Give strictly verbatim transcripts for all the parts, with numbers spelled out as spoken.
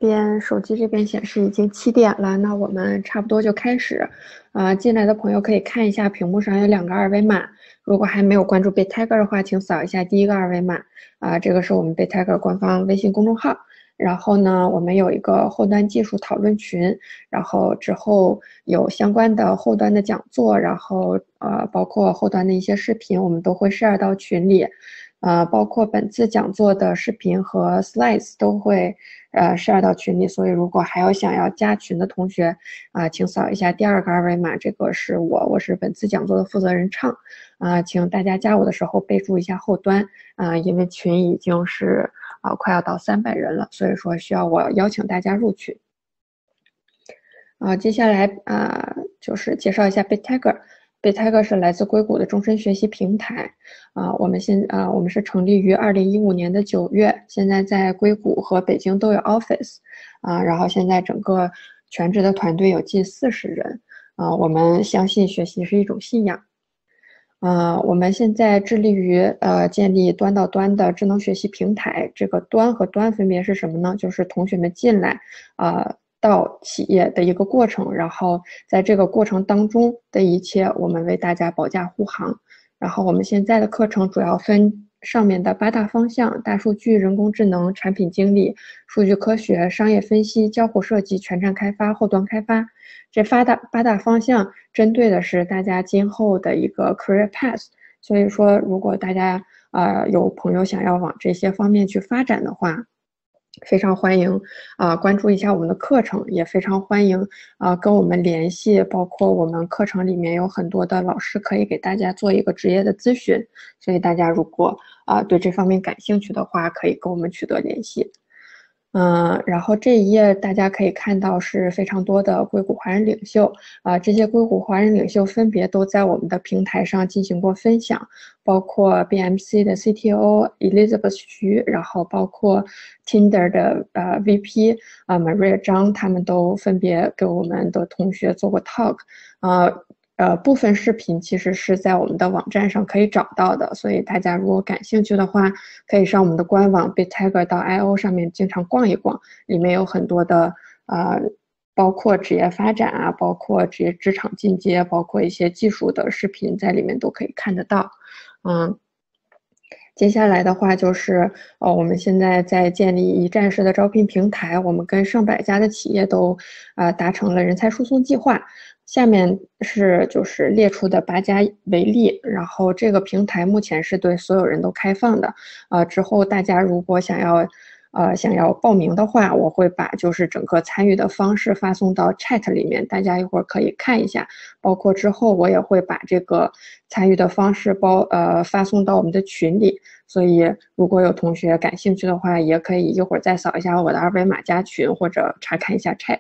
边手机这边显示已经七点了，那我们差不多就开始。啊、呃，进来的朋友可以看一下屏幕上有两个二维码，如果还没有关注 BitTiger 的话，请扫一下第一个二维码。啊、呃，这个是我们 BitTiger 官方微信公众号。然后呢，我们有一个后端技术讨论群，然后之后有相关的后端的讲座，然后呃，包括后端的一些视频，我们都会 share 到群里。呃，包括本次讲座的视频和 slides 都会呃 share 到群里，所以如果还有想要加群的同学啊、呃，请扫一下第二个二维码，这个是我，我是本次讲座的负责人畅啊、呃，请大家加我的时候备注一下后端啊、呃，因为群已经是啊、呃、快要到三百人了，所以说需要我邀请大家入群。啊、呃，接下来啊、呃、就是介绍一下 BitTiger。BitTiger 是来自硅谷的终身学习平台，啊、呃，我们现啊、呃，我们是成立于二零一五年的九月，现在在硅谷和北京都有 office， 啊、呃，然后现在整个全职的团队有近四十人，啊、呃，我们相信学习是一种信仰，啊、呃，我们现在致力于呃建立端到端的智能学习平台，这个端和端分别是什么呢？就是同学们进来，啊、呃。到企业的一个过程，然后在这个过程当中的一切，我们为大家保驾护航。然后我们现在的课程主要分上面的八大方向：大数据、人工智能、产品经理、数据科学、商业分析、交互设计、全站开发、后端开发。这八大八大方向针对的是大家今后的一个 career path。所以说，如果大家呃有朋友想要往这些方面去发展的话，非常欢迎啊、呃，关注一下我们的课程，也非常欢迎啊、呃、跟我们联系，包括我们课程里面有很多的老师可以给大家做一个职业的咨询，所以大家如果啊、呃、对这方面感兴趣的话，可以跟我们取得联系。嗯、呃，然后这一页大家可以看到是非常多的硅谷华人领袖啊、呃，这些硅谷华人领袖分别都在我们的平台上进行过分享，包括 B M C 的 C T O Elizabeth 徐，然后包括 Tinder 的呃 V P 啊、呃、Maria 张，他们都分别给我们的同学做过 talk， 呃。呃，部分视频其实是在我们的网站上可以找到的，所以大家如果感兴趣的话，可以上我们的官网 BitTiger 到 I O 上面经常逛一逛，里面有很多的呃，包括职业发展啊，包括职业职场进阶，包括一些技术的视频，在里面都可以看得到。嗯，接下来的话就是，呃，我们现在在建立一站式的招聘平台，我们跟上百家的企业都呃达成了人才输送计划。下面是就是列出的八家为例，然后这个平台目前是对所有人都开放的，呃，之后大家如果想要，呃，想要报名的话，我会把就是整个参与的方式发送到 chat 里面，大家一会儿可以看一下，包括之后我也会把这个参与的方式包呃发送到我们的群里，所以如果有同学感兴趣的话，也可以一会儿再扫一下我的二维码加群，或者查看一下 chat。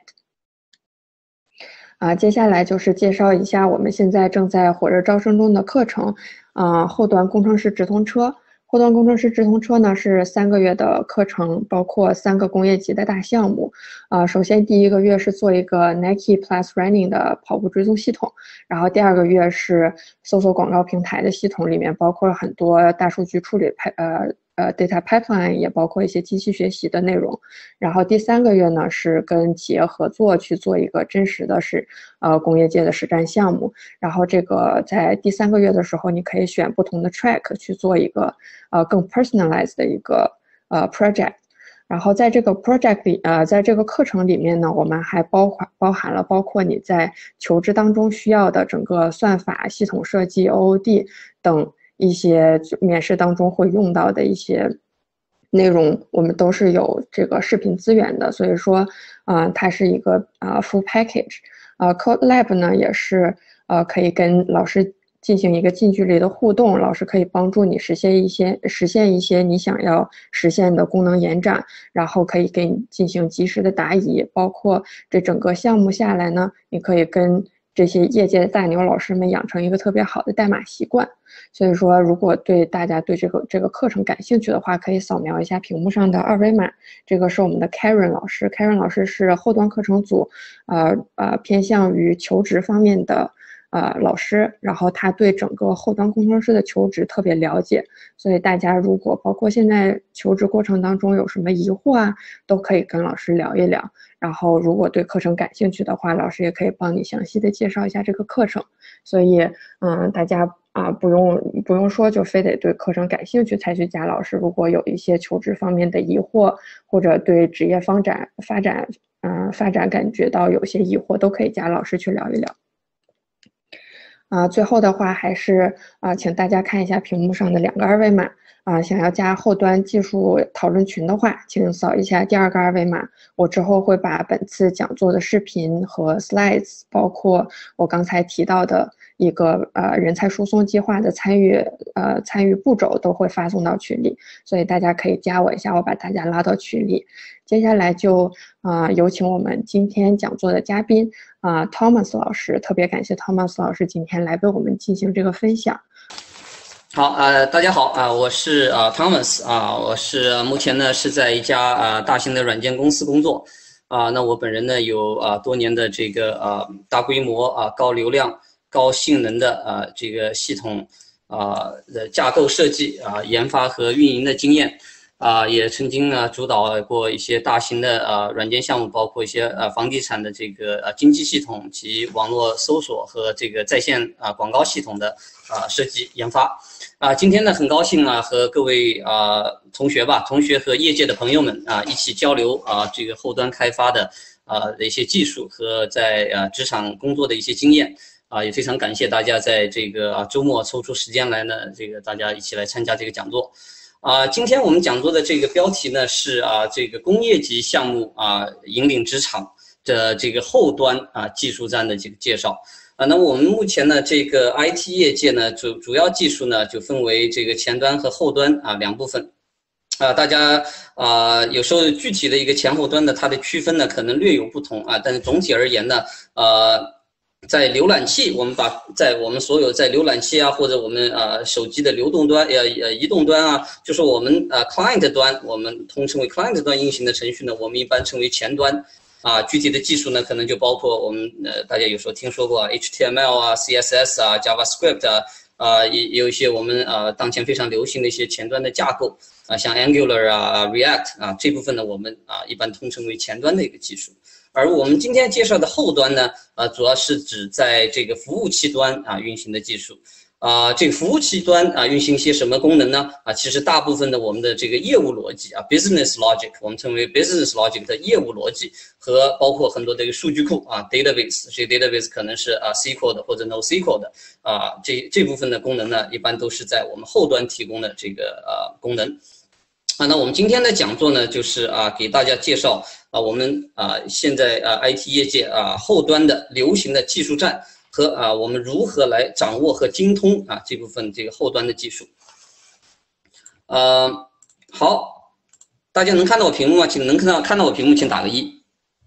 啊，接下来就是介绍一下我们现在正在火热招生中的课程，啊，后端工程师直通车。后端工程师直通车呢是三个月的课程，包括三个工业级的大项目。啊，首先第一个月是做一个 Nike Plus Running 的跑步追踪系统，然后第二个月是搜索广告平台的系统，里面包括了很多大数据处理派呃。呃 data pipeline 也包括一些机器学习的内容，然后第三个月呢是跟企业合作去做一个真实的是呃工业界的实战项目，然后这个在第三个月的时候，你可以选不同的 track 去做一个呃更 personalized 的一个呃 project。然后在这个 project 里，呃，在这个课程里面呢，我们还包含包含了包括你在求职当中需要的整个算法、系统设计、O O D 等一些面试当中会用到的一些内容，我们都是有这个视频资源的，所以说，啊、呃，它是一个啊、呃、full package。呃 ，Code Lab 呢也是呃可以跟老师进行一个近距离的互动，老师可以帮助你实现一些实现一些你想要实现的功能延展，然后可以给你进行及时的答疑，包括这整个项目下来呢，你可以跟这些业界的大牛老师们养成一个特别好的代码习惯。所以说，如果对大家对这个这个课程感兴趣的话，可以扫描一下屏幕上的二维码。这个是我们的 Karen 老师 ，Karen 老师是后端课程组，呃呃偏向于求职方面的呃老师，然后他对整个后端工程师的求职特别了解，所以大家如果包括现在求职过程当中有什么疑惑啊，都可以跟老师聊一聊。然后如果对课程感兴趣的话，老师也可以帮你详细的介绍一下这个课程。所以嗯，大家啊不用不用说就非得对课程感兴趣才去加老师，如果有一些求职方面的疑惑，或者对职业发展发展嗯、呃、发展感觉到有些疑惑，都可以加老师去聊一聊。啊、呃，最后的话还是啊、呃，请大家看一下屏幕上的两个二维码啊、呃，想要加后端技术讨论群的话，请扫一下第二个二维码。我之后会把本次讲座的视频和 slides， 包括我刚才提到的一个呃人才输送计划的参与呃参与步骤都会发送到群里，所以大家可以加我一下，我把大家拉到群里。接下来就啊、呃、有请我们今天讲座的嘉宾啊、呃、Thomas 老师，特别感谢 Thomas 老师今天来为我们进行这个分享。 好，呃，大家好啊、呃，我是啊、呃、Thomas 啊、呃，我是目前呢是在一家啊、呃、大型的软件公司工作啊、呃。那我本人呢有啊、呃、多年的这个呃大规模啊、呃、高流量、高性能的啊、呃、这个系统啊的、呃、架构设计啊、呃、研发和运营的经验。啊、呃，也曾经呢主导过一些大型的呃软件项目，包括一些呃房地产的这个呃经济系统及网络搜索和这个在线啊、呃、广告系统的啊、呃、设计研发。啊、呃，今天呢很高兴啊和各位啊、呃、同学吧，同学和业界的朋友们啊、呃、一起交流啊、呃、这个后端开发的啊、呃、的一些技术和在呃职场工作的一些经验。啊、呃，也非常感谢大家在这个啊周末抽出时间来呢，这个大家一起来参加这个讲座。啊、呃，今天我们讲座的这个标题呢是啊、呃，这个工业级项目啊、呃，引领职场的这个后端啊、呃、技术站的这个介绍。啊、呃，那我们目前呢，这个 I T 业界呢，主主要技术呢就分为这个前端和后端啊、呃、两部分。啊、呃，大家啊、呃、有时候具体的一个前后端的它的区分呢可能略有不同啊，但是总体而言呢，呃。在浏览器，我们把在我们所有在浏览器啊，或者我们呃手机的流动端、呃呃移动端啊，就是我们呃 client 端，我们通称为 client 端运行的程序呢，我们一般称为前端。啊，具体的技术呢，可能就包括我们呃大家有时候听说过啊 H T M L 啊、C S S 啊、JavaScript 啊，啊也也有一些我们呃当前非常流行的一些前端的架构啊，像 Angular 啊、React 啊这部分呢，我们啊一般通称为前端的一个技术。而我们今天介绍的后端呢，呃，主要是指在这个服务器端啊运行的技术。啊、呃，这个服务器端啊运行一些什么功能呢？啊，其实大部分的我们的这个业务逻辑啊 ，business logic， 我们称为 business logic 的业务逻辑和包括很多这个数据库啊 ，database， 这个 database 可能是啊 S Q L 的或者 NoSQL 的啊，这这部分的功能呢，一般都是在我们后端提供的这个呃功能。啊，那我们今天的讲座呢，就是啊给大家介绍啊我们啊现在啊 I T 业界啊后端的流行的技术站和啊我们如何来掌握和精通啊这部分这个后端的技术。呃，好，大家能看到我屏幕吗？请能看到看到我屏幕，请打个一。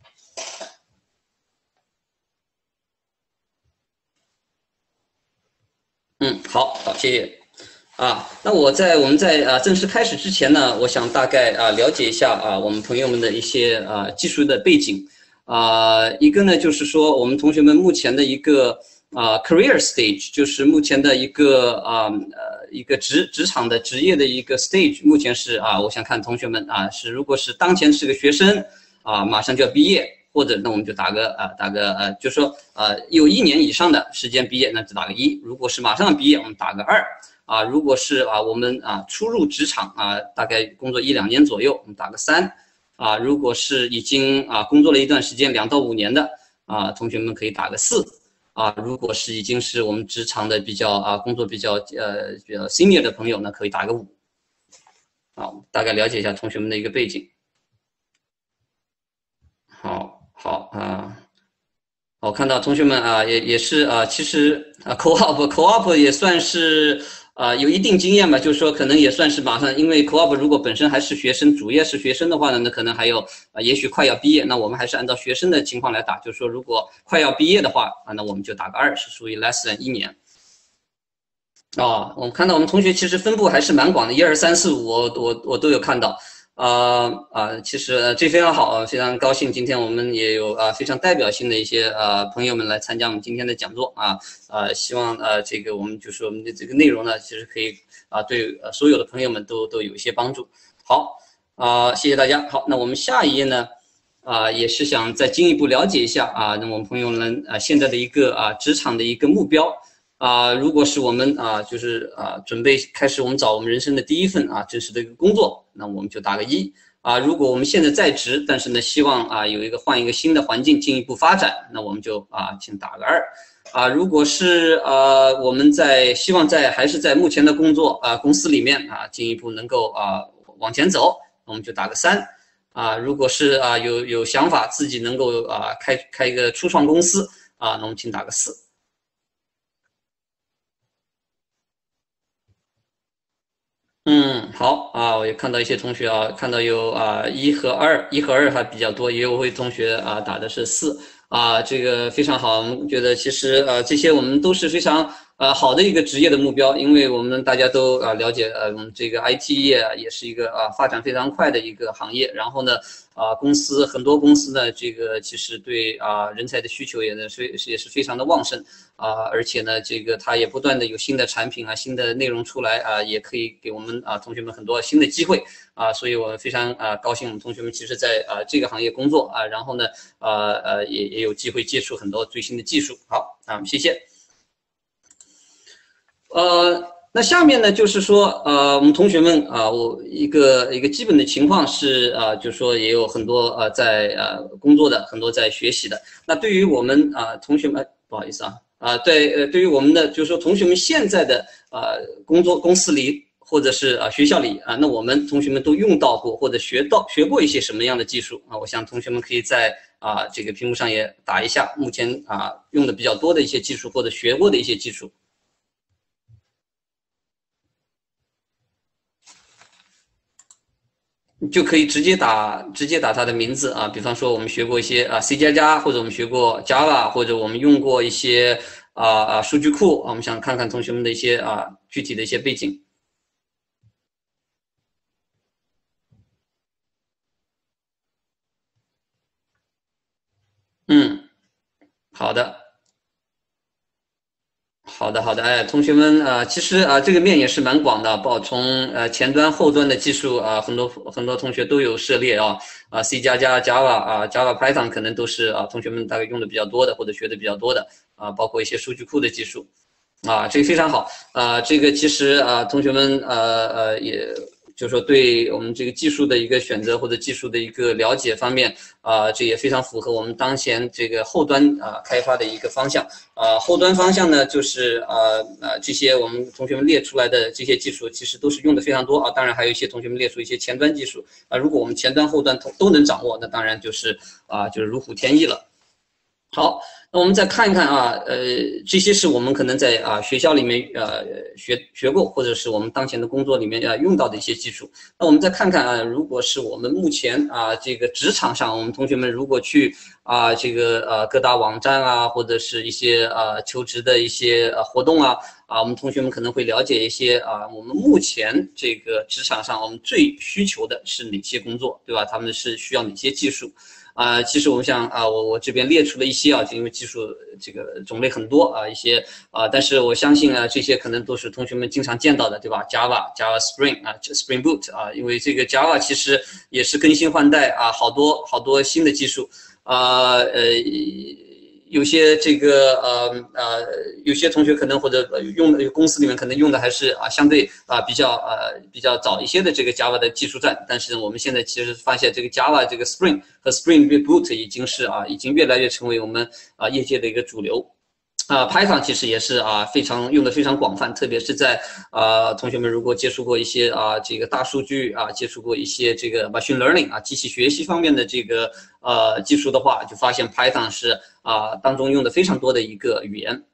嗯，好，好，谢谢。啊，那我在我们在啊正式开始之前呢，我想大概啊了解一下啊我们朋友们的一些啊技术的背景。啊，一个呢就是说我们同学们目前的一个啊 career stage， 就是目前的一个啊呃一个职职场的职业的一个 stage， 目前是啊我想看同学们啊是如果是当前是个学生啊马上就要毕业，或者那我们就打个啊打个呃就说呃有一年以上的时间毕业，那就打个一；如果是马上毕业，我们打个二。啊，如果是啊，我们啊初入职场啊，大概工作一两年左右，我们打个三。啊，如果是已经啊工作了一段时间，两到五年的啊，同学们可以打个四。啊，如果是已经是我们职场的比较啊工作比较呃比较 senior 的朋友呢，可以打个五。啊，大概了解一下同学们的一个背景。好，好啊。我看到同学们啊，也也是啊，其实啊 ，co-op co-op 也算是。啊、呃，有一定经验吧，就是说可能也算是马上，因为 co-op 如果本身还是学生，主业是学生的话呢，那可能还有啊、呃，也许快要毕业，那我们还是按照学生的情况来打，就是说如果快要毕业的话啊，那我们就打个二，是属于 less than 一年。哦，我们看到我们同学其实分布还是蛮广的，一二三四五，我我我都有看到。 呃啊，其实呃这非常好，非常高兴，今天我们也有啊非常代表性的一些呃朋友们来参加我们今天的讲座啊，呃希望呃这个我们就是我们的这个内容呢，其实可以啊对呃所有的朋友们都都有一些帮助。好啊，谢谢大家。好，那我们下一页呢，啊也是想再进一步了解一下啊，那我们朋友们啊现在的一个啊职场的一个目标。啊，如果是我们啊，就是啊，准备开始我们找我们人生的第一份啊正式的一个工作，那我们就打个一啊。如果我们现在在职，但是呢，希望啊有一个换一个新的环境进一步发展，那我们就啊请打个二啊。如果是呃我们在希望在还是在目前的工作啊公司里面啊进一步能够啊往前走，我们就打个三啊。如果是啊有有想法自己能够啊开开一个初创公司啊，那我们请打个四。嗯，好啊，我也看到一些同学啊，看到有啊一和二，一和二还比较多，也有位同学啊打的是四啊，这个非常好，我们觉得其实呃这些我们都是非常呃好的一个职业的目标，因为我们大家都啊了解呃我们这个 I T 业也是一个啊发展非常快的一个行业，然后呢啊公司很多公司呢这个其实对啊人才的需求也呢是也是非常的旺盛。啊，而且呢，这个它也不断的有新的产品啊、新的内容出来啊，也可以给我们啊同学们很多新的机会啊，所以我非常啊高兴，我们同学们其实在啊这个行业工作啊，然后呢，呃呃也也有机会接触很多最新的技术。好啊，谢谢。呃，那下面呢就是说，呃，我们同学们啊，我一个一个基本的情况是啊，就是说也有很多呃在呃工作的，很多在学习的。那对于我们啊同学们，不好意思啊。啊，对，呃，对于我们的就是说同学们现在的呃工作公司里或者是啊学校里啊，那我们同学们都用到过或者学到学过一些什么样的技术啊？我想同学们可以在啊这个屏幕上也打一下目前啊用的比较多的一些技术或者学过的一些技术。就可以直接打直接打它的名字啊，比方说我们学过一些啊 C 加加，或者我们学过 Java， 或者我们用过一些啊啊数据库啊，我们想看看同学们的一些啊具体的一些背景。嗯，好的。好的，好的，哎，同学们啊、呃，其实啊、呃，这个面也是蛮广的，包从呃前端、后端的技术啊、呃，很多很多同学都有涉猎啊，啊 C 加加、Java 啊、Java、Python 可能都是啊同学们大概用的比较多的或者学的比较多的啊，包括一些数据库的技术啊，这个非常好啊，这个其实啊同学们呃呃也。就是说，对我们这个技术的一个选择或者技术的一个了解方面，啊、呃，这也非常符合我们当前这个后端啊、呃、开发的一个方向。啊、呃，后端方向呢，就是呃呃这些我们同学们列出来的这些技术，其实都是用的非常多啊。当然，还有一些同学们列出一些前端技术啊。如果我们前端后端都都能掌握，那当然就是啊、呃、就是如虎添翼了。好，那我们再看一看啊，呃，这些是我们可能在啊学校里面呃学学过，或者是我们当前的工作里面啊用到的一些技术。那我们再看看啊，如果是我们目前啊这个职场上，我们同学们如果去啊这个呃各大网站啊，或者是一些啊求职的一些呃活动啊啊，我们同学们可能会了解一些啊，我们目前这个职场上我们最需求的是哪些工作，对吧？他们是需要哪些技术？啊，其实我们想啊，我我这边列出了一些啊，因为技术这个种类很多啊，一些啊，但是我相信啊，这些可能都是同学们经常见到的，对吧 ？Java、Java Spring 啊 ，Spring Boot 啊，因为这个 Java 其实也是更新换代啊，好多好多新的技术啊，呃。有些这个呃呃，有些同学可能或者用的公司里面可能用的还是啊相对啊比较呃比较早一些的这个 Java 的技术栈，但是我们现在其实发现这个 Java 这个 Spring 和 Spring Boot 已经是啊已经越来越成为我们啊业界的一个主流。啊 ，Python 其实也是啊，非常用的非常广泛，特别是在啊，同学们如果接触过一些啊，这个大数据啊，接触过一些这个 machine learning 啊，机器学习方面的这个呃技术的话，就发现 Python 是啊当中用的非常多的一个语言。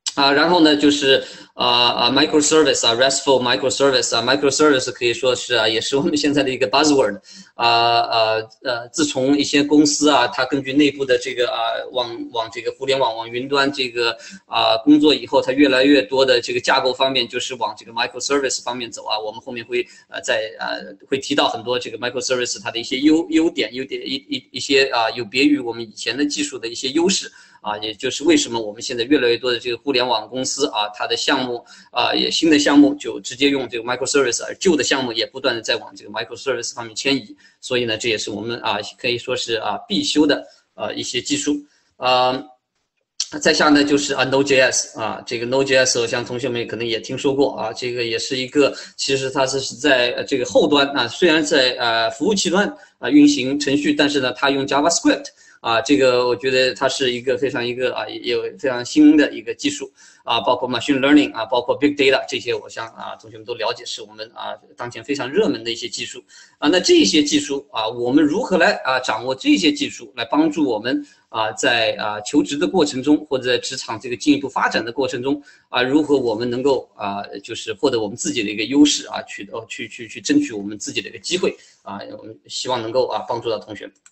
啊，然后呢就是啊啊 microservice 啊 RESTful microservice 啊 microservice 可以说是啊也是我们现在的一个 buzzword 啊呃呃自从一些公司啊它根据内部的这个啊往往这个互联网往云端这个啊工作以后，它越来越多的这个架构方面就是往这个 microservice 方面走啊。我们后面会呃在呃会提到很多这个 microservice 它的一些优优点优点一一一些啊有别于我们以前的技术的一些优势。啊，也就是为什么我们现在越来越多的这个互联网公司啊，它的项目啊，也新的项目就直接用这个 microservice， 而旧的项目也不断的在往这个 microservice 方面迁移。所以呢，这也是我们啊可以说是啊必修的呃一些技术。啊，再下呢就是啊 Node.js 啊，这个 Node.js 我想同学们可能也听说过啊，这个也是一个其实它是在这个后端啊，虽然在呃服务器端啊运行程序，但是呢它用 JavaScript。啊，这个我觉得它是一个非常一个啊，也有非常新的一个技术啊，包括 machine learning 啊，包括 big data 这些，我想啊，同学们都了解，是我们啊当前非常热门的一些技术啊。那这些技术啊，我们如何来啊掌握这些技术，来帮助我们啊在啊求职的过程中，或者在职场这个进一步发展的过程中啊，如何我们能够啊就是获得我们自己的一个优势啊，去哦去去去争取我们自己的一个机会啊，我们希望能够啊帮助到同学们。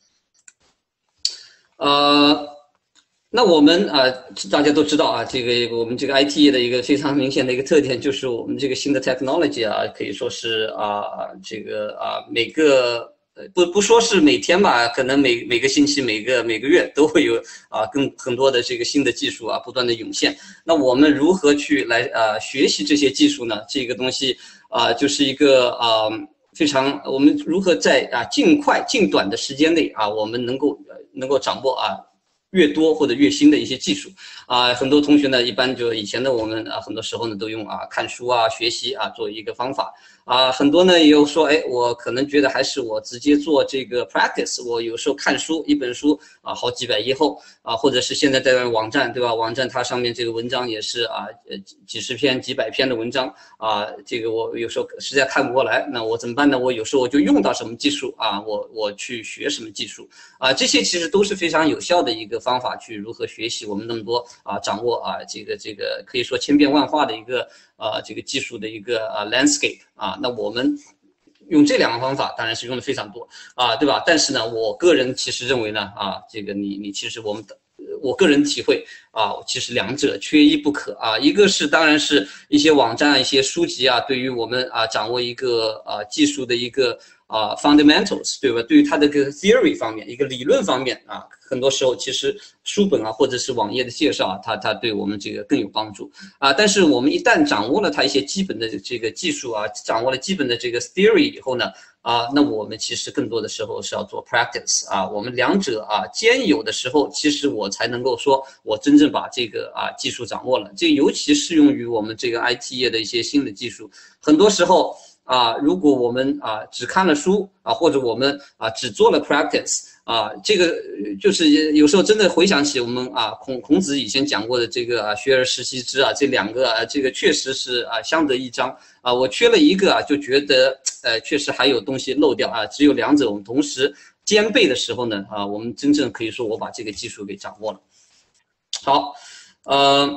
呃，那我们啊、呃，大家都知道啊，这个我们这个 I T 业的一个非常明显的一个特点，就是我们这个新的 technology 啊，可以说是啊，这个啊，每个不不说是每天吧，可能每每个星期、每个每个月都会有啊，更很多的这个新的技术啊，不断的涌现。那我们如何去来啊学习这些技术呢？这个东西啊，就是一个啊。非常，我们如何在啊尽快、尽短的时间内啊，我们能够能够掌握啊越多或者越新的一些技术啊？很多同学呢，一般就以前的我们啊，很多时候呢都用啊看书啊、学习啊作为一个方法啊。很多呢也有说，哎，我可能觉得还是我直接做这个 practice。我有时候看书，一本书啊好几百页厚啊，或者是现在在网站对吧？网站它上面这个文章也是啊呃几十篇、几百篇的文章。啊，这个我有时候实在看不过来，那我怎么办呢？我有时候我就用到什么技术啊，我我去学什么技术啊，这些其实都是非常有效的一个方法，去如何学习我们那么多啊，掌握啊这个这个可以说千变万化的一个啊这个技术的一个啊 landscape 啊，那我们用这两个方法当然是用的非常多啊，对吧？但是呢，我个人其实认为呢啊，这个你你其实我们的。我个人体会啊，其实两者缺一不可啊。一个是当然是一些网站、一些书籍啊，对于我们啊掌握一个啊技术的一个啊 fundamentals， 对吧？对于它的一个 theory 方面，一个理论方面啊，很多时候其实书本啊或者是网页的介绍啊，它它对我们这个更有帮助啊。但是我们一旦掌握了它一些基本的这个技术啊，掌握了基本的这个 theory 以后呢。啊，那我们其实更多的时候是要做 practice 啊，我们两者啊兼有的时候，其实我才能够说我真正把这个啊技术掌握了。这尤其适用于我们这个 I T 业的一些新的技术，很多时候啊，如果我们啊只看了书啊，或者我们啊只做了 practice。啊，这个就是有时候真的回想起我们啊，孔孔子以前讲过的这个啊，学而时习之啊，这两个啊，这个确实是啊，相得益彰啊。我缺了一个啊，就觉得呃，确实还有东西漏掉啊。只有两者我们同时兼备的时候呢，啊，我们真正可以说我把这个技术给掌握了。好，呃，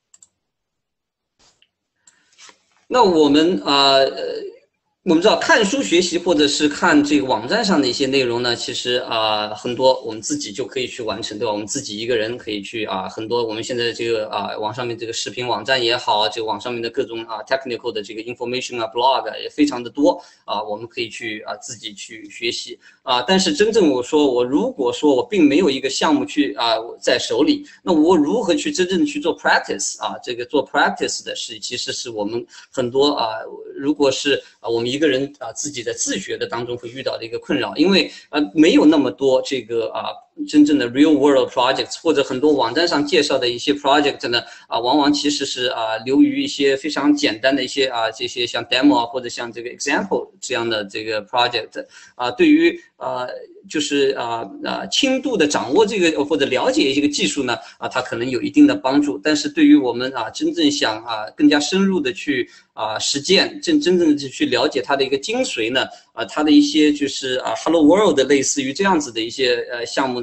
那我们啊。呃我们知道看书学习或者是看这个网站上的一些内容呢，其实啊、呃、很多我们自己就可以去完成，对吧？我们自己一个人可以去啊，很多我们现在这个啊网上面这个视频网站也好，这个网上面的各种啊 technical 的这个 information 啊 blog 也非常的多啊，我们可以去啊自己去学习啊。但是真正我说我如果说我并没有一个项目去啊在手里，那我如何去真正去做 practice 啊？这个做 practice 的是其实是我们很多啊，如果是啊我们一个人啊自己在自学的当中会遇到的一个困扰，因为呃没有那么多这个啊真正的 real world projects， 或者很多网站上介绍的一些 project 呢啊往往其实是啊流于一些非常简单的一些啊这些像 demo 啊或者像这个 example 这样的这个 project 啊对于啊就是啊啊轻度的掌握这个或者了解这个技术呢啊它可能有一定的帮助，但是对于我们啊真正想啊更加深入的去啊实践真真正的去了解它的一个精髓呢啊它的一些就是啊 Hello World 类似于这样子的一些呃项目呢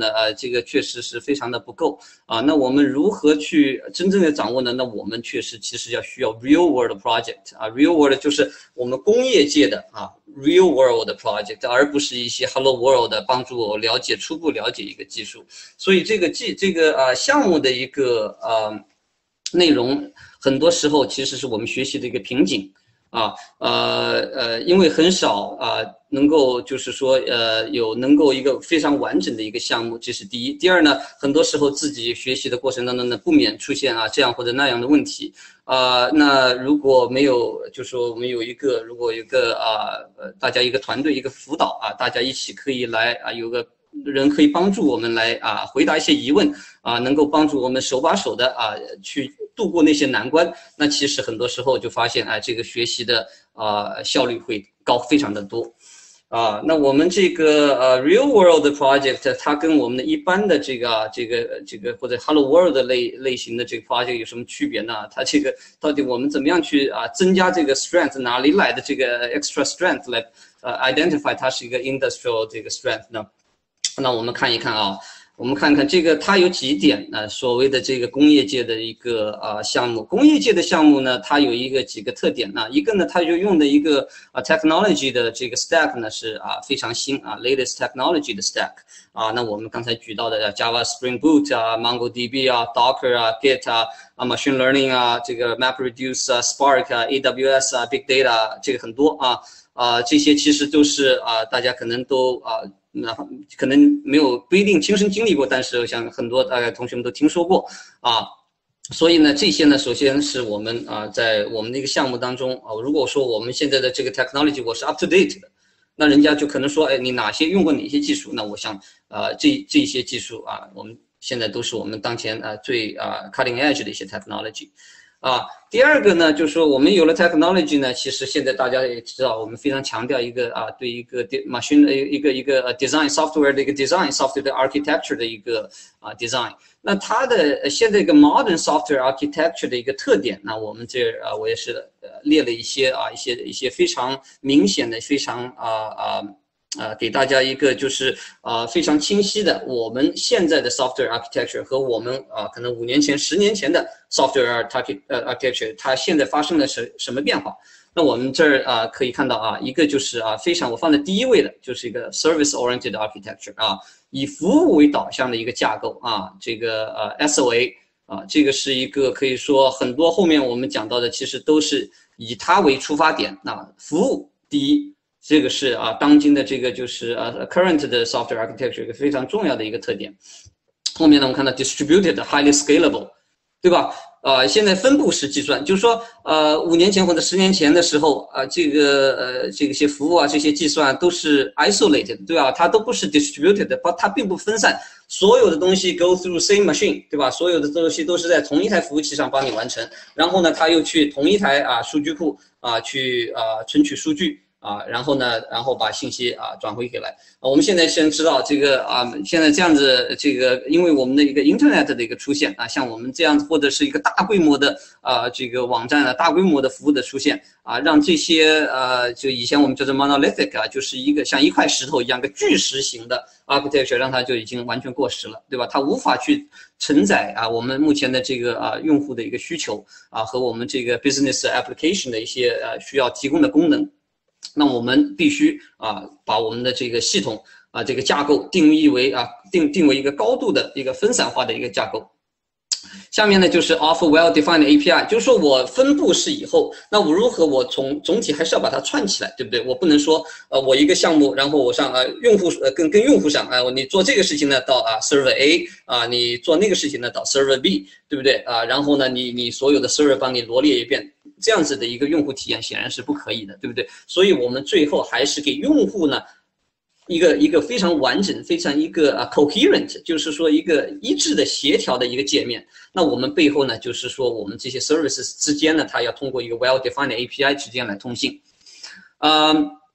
呢，呃，这个确实是非常的不够啊。那我们如何去真正的掌握呢？那我们确实其实要需要 real world project 啊 ，real world 就是我们工业界的啊 real world 的 project， 而不是一些 hello world 的帮助我了解初步了解一个技术。所以这个技这个呃项目的一个呃内容，很多时候其实是我们学习的一个瓶颈。啊，呃呃，因为很少啊、呃，能够就是说，呃，有能够一个非常完整的一个项目，这是第一。第二呢，很多时候自己学习的过程当中呢，不免出现啊这样或者那样的问题。啊、呃，那如果没有，就说我们有一个，如果有一个啊，呃，大家一个团队一个辅导啊，大家一起可以来啊，有个人可以帮助我们来啊回答一些疑问啊，能够帮助我们手把手的啊去度过那些难关。那其实很多时候就发现，哎，这个学习的啊效率会高非常的多。啊，那我们这个呃 real world project， 它跟我们的一般的这个啊这个这个或者 hello world 类类型的这个 project 有什么区别呢？它这个到底我们怎么样去啊增加这个 strength， 哪里来的这个 extra strength 来呃 identify 它是一个 industrial 这个 strength 呢？那我们看一看啊，我们看看这个它有几点呢、呃？所谓的这个工业界的一个啊、呃、项目，工业界的项目呢，它有一个几个特点呢。一个呢，它就用的一个啊、呃、technology 的这个 stack 呢是啊非常新啊 latest technology 的 stack 啊。那我们刚才举到的 Java Spring Boot 啊 ，MongoDB 啊 ，Docker 啊 ，Git 啊，啊 machine learning 啊，这个 MapReduce 啊 ，Spark 啊 ，A W S 啊 ，Big Data 这个很多啊啊这些其实都是啊大家可能都啊。那可能没有不一定亲身经历过，但是我想很多大概同学们都听说过啊。所以呢，这些呢，首先是我们啊，在我们的一个项目当中啊，如果说我们现在的这个 technology 我是 up to date 的，那人家就可能说，哎，你哪些用过哪些技术？那我想啊，这这些技术啊，我们现在都是我们当前啊最啊 cutting edge 的一些 technology。啊，第二个呢，就是说我们有了 technology 呢，其实现在大家也知道，我们非常强调一个啊，对一个 machine 的一个一个 design software 的一个 design software 的 architecture 的一个啊 design。那它的现在一个 modern software architecture 的一个特点，那我们这啊，我也是呃列了一些啊一些一些非常明显的、非常啊啊。呃，给大家一个就是呃非常清晰的，我们现在的 software architecture 和我们啊、呃、可能五年前、十年前的 software architecture， 它现在发生了什什么变化？那我们这儿啊、呃、可以看到啊，一个就是啊非常我放在第一位的，就是一个 service oriented architecture 啊，以服务为导向的一个架构啊，这个呃 S O A 啊，这个是一个可以说很多后面我们讲到的，其实都是以它为出发点啊，服务第一。这个是啊，当今的这个就是呃 current 的 software architecture 一个非常重要的一个特点。后面呢，我们看到 distributed highly scalable， 对吧？呃，现在分布式计算，就是说呃五年前或者十年前的时候啊、呃，这个呃这些服务啊，这些计算都是 isolated， 对吧？它都不是 distributed 的，它并不分散，所有的东西 go through same machine， 对吧？所有的东西都是在同一台服务器上帮你完成，然后呢，它又去同一台啊数据库啊去啊存取数据。啊，然后呢，然后把信息啊转回给来。啊，我们现在先知道这个啊，现在这样子，这个因为我们的一个 Internet 的一个出现啊，像我们这样子或者是一个大规模的啊这个网站啊，大规模的服务的出现啊，让这些呃，就以前我们叫做 monolithic 啊，就是一个像一块石头一样个巨石型的 architecture， 让它就已经完全过时了，对吧？它无法去承载啊我们目前的这个啊用户的一个需求啊和我们这个 business application 的一些呃需要提供的功能。那我们必须啊，把我们的这个系统啊，这个架构定义为啊，定定为一个高度的一个分散化的一个架构。下面呢就是 offer well-defined A P I， 就是说我分布式以后，那我如何我从总体还是要把它串起来，对不对？我不能说呃我一个项目，然后我上呃用户呃跟跟用户上，哎、呃、你做这个事情呢到啊 server A 啊，你做那个事情呢到 server B， 对不对啊？然后呢你你所有的 server 帮你罗列一遍。这样子的一个用户体验显然是不可以的，对不对？所以我们最后还是给用户呢一个一个非常完整、非常一个啊 coherent， 就是说一个一致的协调的一个界面。那我们背后呢，就是说我们这些 services 之间呢，它要通过一个 well-defined A P I 之间来通信。嗯，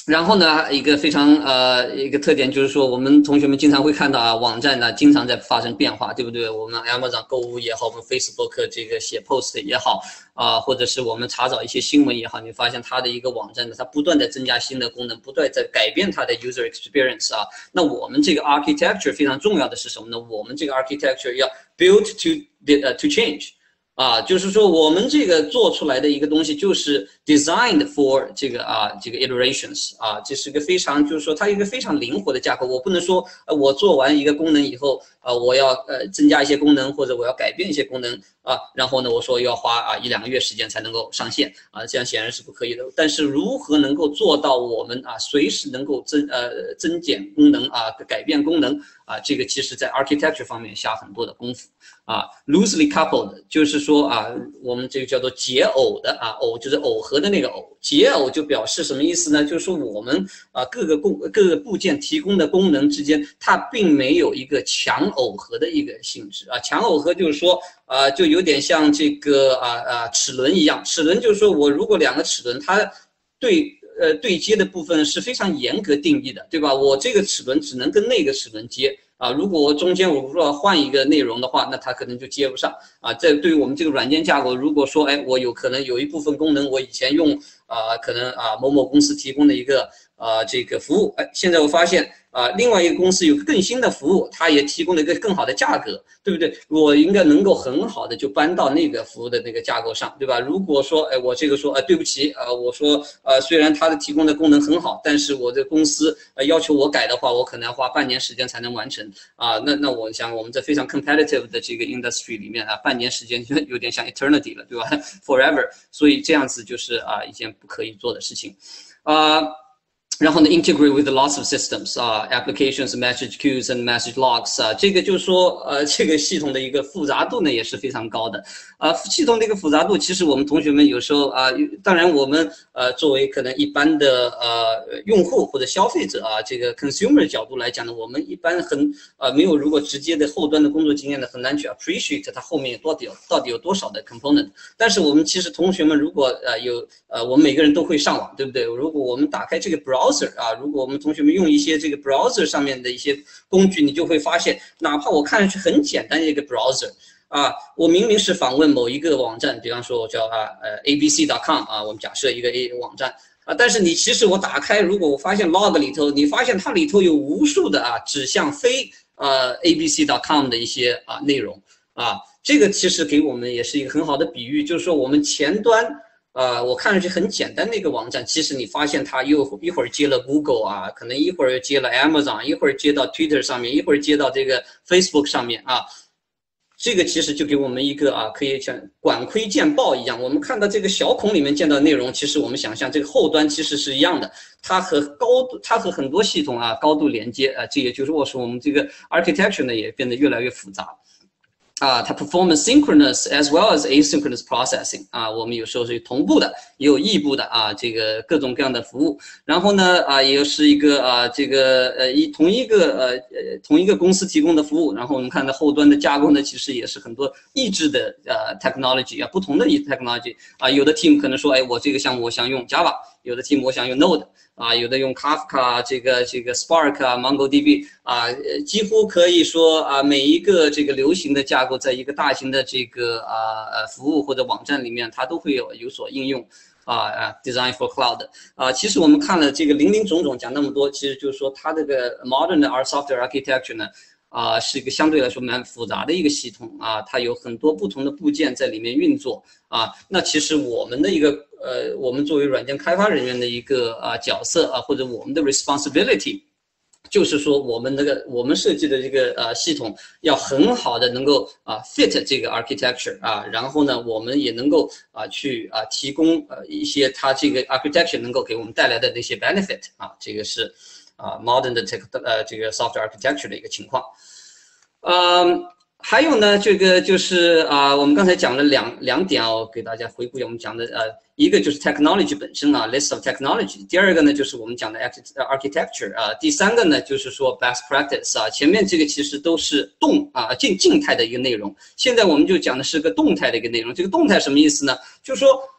然后呢，一个非常呃一个特点就是说，我们同学们经常会看到啊，网站呢经常在发生变化，对不对？我们 Amazon 购物也好，我们 Facebook 这个写 post 也好啊、呃，或者是我们查找一些新闻也好，你发现它的一个网站呢，它不断在增加新的功能，不断在改变它的 user experience 啊。那我们这个 architecture 非常重要的是什么呢？我们这个 architecture 要 build to 呃 to change。啊，就是说我们这个做出来的一个东西就是 designed for 这个啊这个 iterations 啊，这是个非常就是说它一个非常灵活的架构。我不能说呃我做完一个功能以后啊、呃、我要呃增加一些功能或者我要改变一些功能啊，然后呢我说要花啊一两个月时间才能够上线啊，这样显然是不可以的。但是如何能够做到我们啊随时能够增呃增减功能啊改变功能啊，这个其实在 architecture 方面下很多的功夫。啊 ，loosely coupled 就是说啊，我们这个叫做结偶的啊，偶就是耦合的那个耦，结偶就表示什么意思呢？就是说我们啊各个功各个部件提供的功能之间，它并没有一个强耦合的一个性质啊。强耦合就是说啊，就有点像这个啊啊齿轮一样，齿轮就是说我如果两个齿轮它对呃对接的部分是非常严格定义的，对吧？我这个齿轮只能跟那个齿轮接。啊，如果我中间我如果要换一个内容的话，那它可能就接不上啊。这对于我们这个软件架构，如果说哎，我有可能有一部分功能我以前用啊、呃，可能啊某某公司提供的一个啊、呃、这个服务，哎，现在我发现啊、呃、另外一个公司有更新的服务，它也提供了一个更好的价格，对不对？我应该能够很好的就搬到那个服务的那个架构上，对吧？如果说哎我这个说哎对不起啊、呃，我说呃虽然它的提供的功能很好，但是我的公司呃要求我改的话，我可能要花半年时间才能完成。啊，那那我想我们在非常 competitive 的这个 industry 里面啊，半年时间就有点像 eternity 了，对吧 ？forever， 所以这样子就是啊一件不可以做的事情，啊。然后呢 ，integrate with lots of systems 啊 ，applications, message queues and message logs 啊，这个就是说，呃，这个系统的一个复杂度呢也是非常高的。啊，系统的一个复杂度，其实我们同学们有时候啊，当然我们呃作为可能一般的呃用户或者消费者啊，这个 consumer 角度来讲呢，我们一般很呃没有如果直接的后端的工作经验呢，很难去 appreciate 它后面到底有到底有多少的 component。但是我们其实同学们如果呃有呃我们每个人都会上网，对不对？如果我们打开这个 browser browser 啊，如果我们同学们用一些这个 browser 上面的一些工具，你就会发现，哪怕我看上去很简单的一个 browser 啊，我明明是访问某一个网站，比方说我叫啊呃 A B C 点 com 啊，我们假设一个 A 网站啊，但是你其实我打开，如果我发现 log 里头，你发现它里头有无数的啊指向非呃 A B C 点 com 的一些啊内容啊，这个其实给我们也是一个很好的比喻，就是说我们前端。呃，我看上去很简单的一个网站，其实你发现它又一会儿接了 Google 啊，可能一会儿又接了 Amazon， 一会儿接到 Twitter 上面，一会儿接到这个 Facebook 上面啊，这个其实就给我们一个啊，可以像管窥见豹一样，我们看到这个小孔里面见到内容，其实我们想象这个后端其实是一样的，它和高度，它和很多系统啊高度连接啊，这也就是我说我们这个 architecture 呢也变得越来越复杂。啊，它 perform synchronous as well as asynchronous processing 啊，我们有时候是同步的，也有异步的啊，这个各种各样的服务。然后呢，啊，也是一个啊，这个呃一同一个呃呃同一个公司提供的服务。然后我们看到后端的架构呢，其实也是很多异质的呃 technology 啊，不同的 technology 啊，有的 team 可能说，哎，我这个项目我想用 Java， 有的 team 我想用 Node。啊，有的用 Kafka， 这个这个 Spark 啊 ，MongoDB 啊，几乎可以说啊，每一个这个流行的架构，在一个大型的这个啊呃服务或者网站里面，它都会有有所应用。啊啊 ，Design for Cloud 啊，其实我们看了这个林林总总讲那么多，其实就是说它这个 modern 的 software architecture 呢。啊，是一个相对来说蛮复杂的一个系统啊，它有很多不同的部件在里面运作啊。那其实我们的一个呃，我们作为软件开发人员的一个啊角色啊，或者我们的 responsibility， 就是说我们那个我们设计的这个呃系统要很好的能够啊 fit 这个 architecture 啊，然后呢，我们也能够啊去啊提供呃一些它这个 architecture 能够给我们带来的那些 benefit 啊，这个是。啊 ，modern 的这个呃这个 software architecture 的一个情况，嗯，还有呢，这个就是啊、呃，我们刚才讲了两两点哦，给大家回顾一下我们讲的呃，一个就是 technology 本身啊 ，list of technology， 第二个呢就是我们讲的 architecture 啊，第三个呢就是说 best practice 啊，前面这个其实都是动啊静静态的一个内容，现在我们就讲的是个动态的一个内容，这个动态什么意思呢？就是说。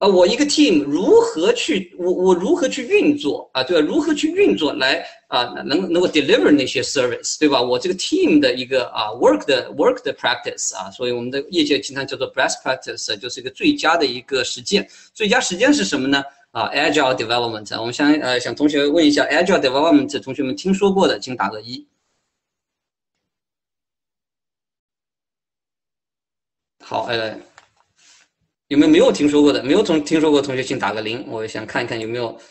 啊，我一个 team 如何去我我如何去运作啊，对吧？如何去运作来啊能能够 deliver 那些 service， 对吧？我这个 team 的一个啊 work 的 work 的 practice 啊，所以我们的业界经常叫做 best practice， 就是一个最佳的一个实践。最佳实践是什么呢？啊 ，agile development。我们想呃想同学问一下 agile development， 同学们听说过的，请打个一。好，呃。有没有没有听说过的？没有同听说过的同学，请打个零。我想看一看有没有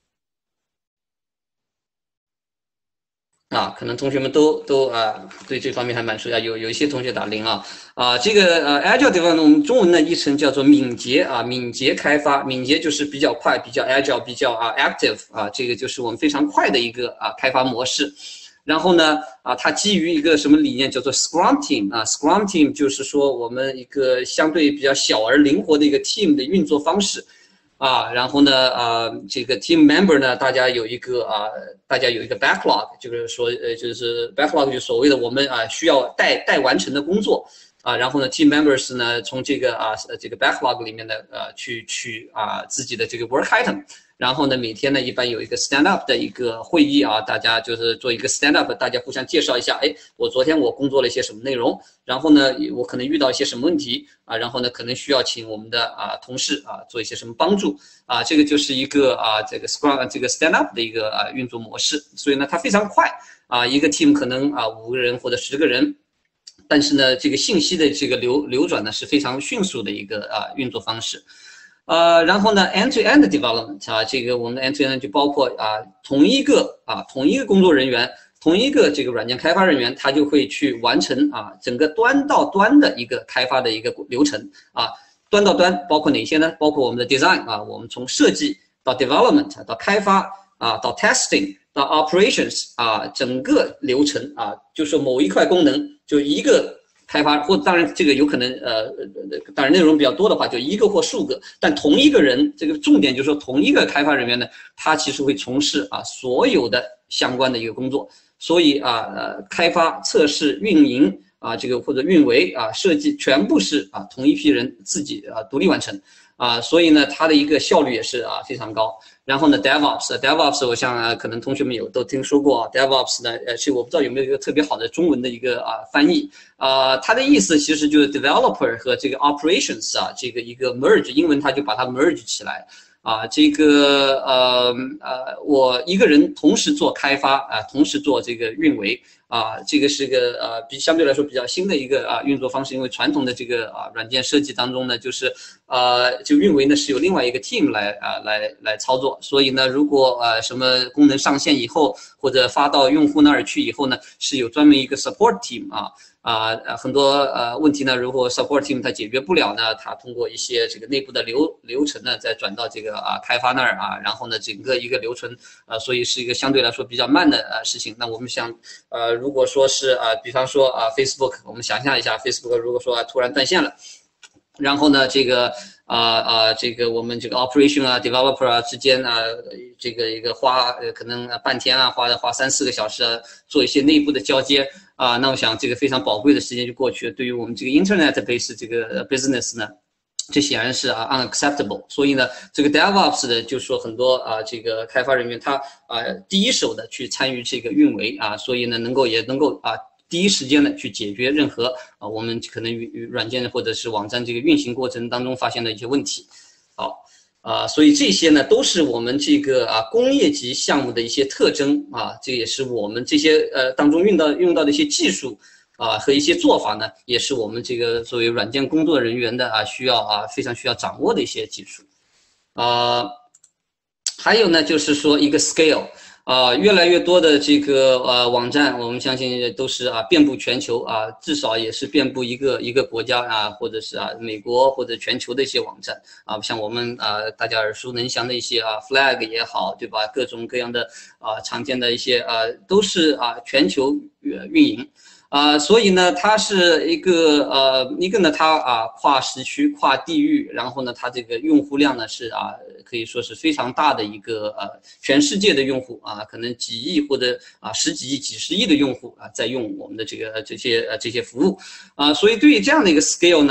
啊，可能同学们都都啊对这方面还蛮熟悉啊。有有一些同学打零啊啊，这个呃 agile development 我们中文的译成叫做敏捷啊，敏捷开发，敏捷就是比较快，比较 agile， 比较啊 active 啊，这个就是我们非常快的一个啊开发模式。然后呢，啊，它基于一个什么理念，叫做 Scrum Team 啊 ，Scrum Team 就是说我们一个相对比较小而灵活的一个 team 的运作方式，啊，然后呢，啊，这个 team member 呢，大家有一个啊，大家有一个 backlog， 就是说，呃，就是 backlog 就所谓的我们啊需要待待完成的工作。啊，然后呢 ，team members 呢，从这个啊这个 backlog 里面的呃去去啊自己的这个 work item， 然后呢，每天呢一般有一个 stand up 的一个会议啊，大家就是做一个 stand up， 大家互相介绍一下，哎，我昨天我工作了一些什么内容，然后呢，我可能遇到一些什么问题啊，然后呢，可能需要请我们的啊同事啊做一些什么帮助啊，这个就是一个啊这个 scrum 这个 stand up 的一个啊运作模式，所以呢，它非常快啊，一个 team 可能啊五个人或者十个人。但是呢，这个信息的这个流流转呢是非常迅速的一个啊运作方式，呃，然后呢 ，end-to-end development 啊，这个我们的 end-to-end 就包括啊同一个啊同一个工作人员，同一个这个软件开发人员，他就会去完成啊整个端到端的一个开发的一个流程啊，端到端包括哪些呢？包括我们的 design 啊，我们从设计到 development 到开发啊到 testing 到 operations 啊，整个流程啊，就是某一块功能。就一个开发，或当然这个有可能呃，当然内容比较多的话，就一个或数个，但同一个人，这个重点就是说同一个开发人员呢，他其实会从事啊所有的相关的一个工作，所以啊呃开发、测试、运营啊这个或者运维啊设计全部是啊同一批人自己啊独立完成啊，所以呢它的一个效率也是啊非常高。然后呢 ，DevOps，DevOps， 我想、啊、可能同学们有都听说过、啊、DevOps 呢，呃，其实我不知道有没有一个特别好的中文的一个啊翻译啊、呃，它的意思其实就是 developer 和这个 operations 啊，这个一个 merge， 英文它就把它 merge 起来啊，这个呃呃，我一个人同时做开发啊，同时做这个运维。啊，这个是个呃比相对来说比较新的一个啊运作方式，因为传统的这个啊软件设计当中呢，就是呃就运维呢是由另外一个 team 来啊来来操作，所以呢，如果呃什么功能上线以后或者发到用户那儿去以后呢，是有专门一个 support team 啊。啊呃很多呃问题呢，如果 support team 它解决不了呢，它通过一些这个内部的流流程呢，再转到这个啊开发那儿啊，然后呢整个一个流程呃，所以是一个相对来说比较慢的呃事情。那我们想呃如果说是啊、呃，比方说啊 Facebook， 我们想象一下 Facebook 如果说、啊、突然断线了。然后呢，这个啊啊、呃呃，这个我们这个 operation 啊 ，developer 啊之间啊，这个一个花呃可能半天啊，花花三四个小时、啊、做一些内部的交接啊，那我想这个非常宝贵的时间就过去了。对于我们这个 internet base 这个 business 呢，这显然是啊 unacceptable。所以呢，这个 DevOps 的就是说很多啊这个开发人员他啊第一手的去参与这个运维啊，所以呢能够也能够啊。第一时间的去解决任何啊我们可能与软件或者是网站这个运行过程当中发现的一些问题，好啊，所以这些呢都是我们这个啊工业级项目的一些特征啊，这也是我们这些呃当中用到用到的一些技术啊和一些做法呢，也是我们这个作为软件工作人员的啊需要啊非常需要掌握的一些技术啊，还有呢就是说一个 scale。啊，越来越多的这个呃网站，我们相信都是啊遍布全球啊，至少也是遍布一个一个国家啊，或者是啊美国或者全球的一些网站啊，像我们啊大家耳熟能详的一些啊 flag 也好，对吧？各种各样的啊常见的一些啊都是啊全球运营。啊、呃，所以呢，它是一个呃，一个呢，它啊跨时区、跨地域，然后呢，它这个用户量呢是啊，可以说是非常大的一个呃，全世界的用户啊，可能几亿或者啊十几亿、几十亿的用户啊，在用我们的这个这些呃这些服务啊，所以对于这样的一个 scale 呢。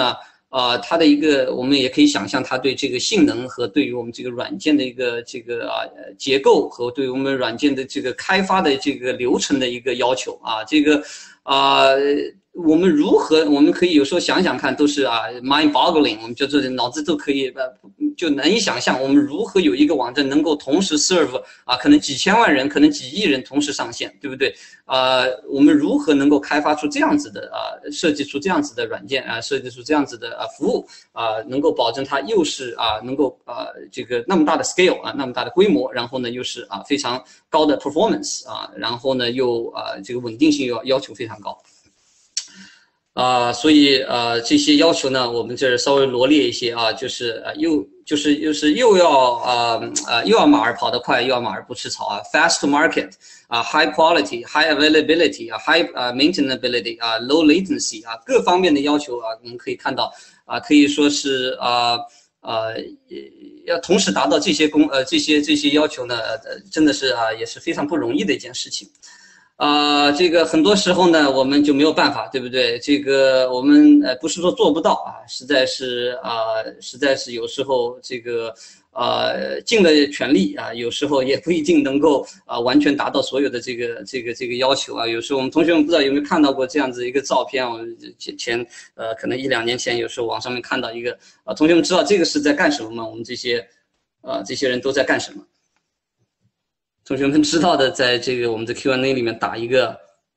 啊、呃，它的一个我们也可以想象它对这个性能和对于我们这个软件的一个这个啊结构和对于我们软件的这个开发的这个流程的一个要求啊，这个啊。呃我们如何？我们可以有时候想想看，都是啊 mind-boggling， 我们就这脑子都可以呃就难以想象，我们如何有一个网站能够同时 serve 啊，可能几千万人，可能几亿人同时上线，对不对？啊、呃，我们如何能够开发出这样子的啊，设计出这样子的软件啊，设计出这样子的啊服务啊，能够保证它又是啊能够啊这个那么大的 scale 啊，那么大的规模，然后呢又是啊非常高的 performance 啊，然后呢又啊这个稳定性要要求非常高。啊、呃，所以呃这些要求呢，我们这儿稍微罗列一些啊，就是呃又就是又是又要啊呃又要马儿跑得快，又要马儿不吃草啊 ，fast to market 啊 ，high quality，high availability 啊 ，high 啊 maintainability 啊 ，low latency 啊，各方面的要求啊，我们可以看到啊，可以说是啊呃要同时达到这些工呃这些这些要求呢，呃真的是啊也是非常不容易的一件事情。啊、呃，这个很多时候呢，我们就没有办法，对不对？这个我们呃不是说做不到啊，实在是啊、呃，实在是有时候这个呃尽了全力啊，有时候也不一定能够啊、呃、完全达到所有的这个这个这个要求啊。有时候我们同学们不知道有没有看到过这样子一个照片，我前前呃可能一两年前，有时候网上面看到一个啊、呃，同学们知道这个是在干什么吗？我们这些呃这些人都在干什么？同学们知道的，在这个我们的 Q and A 里面打一个。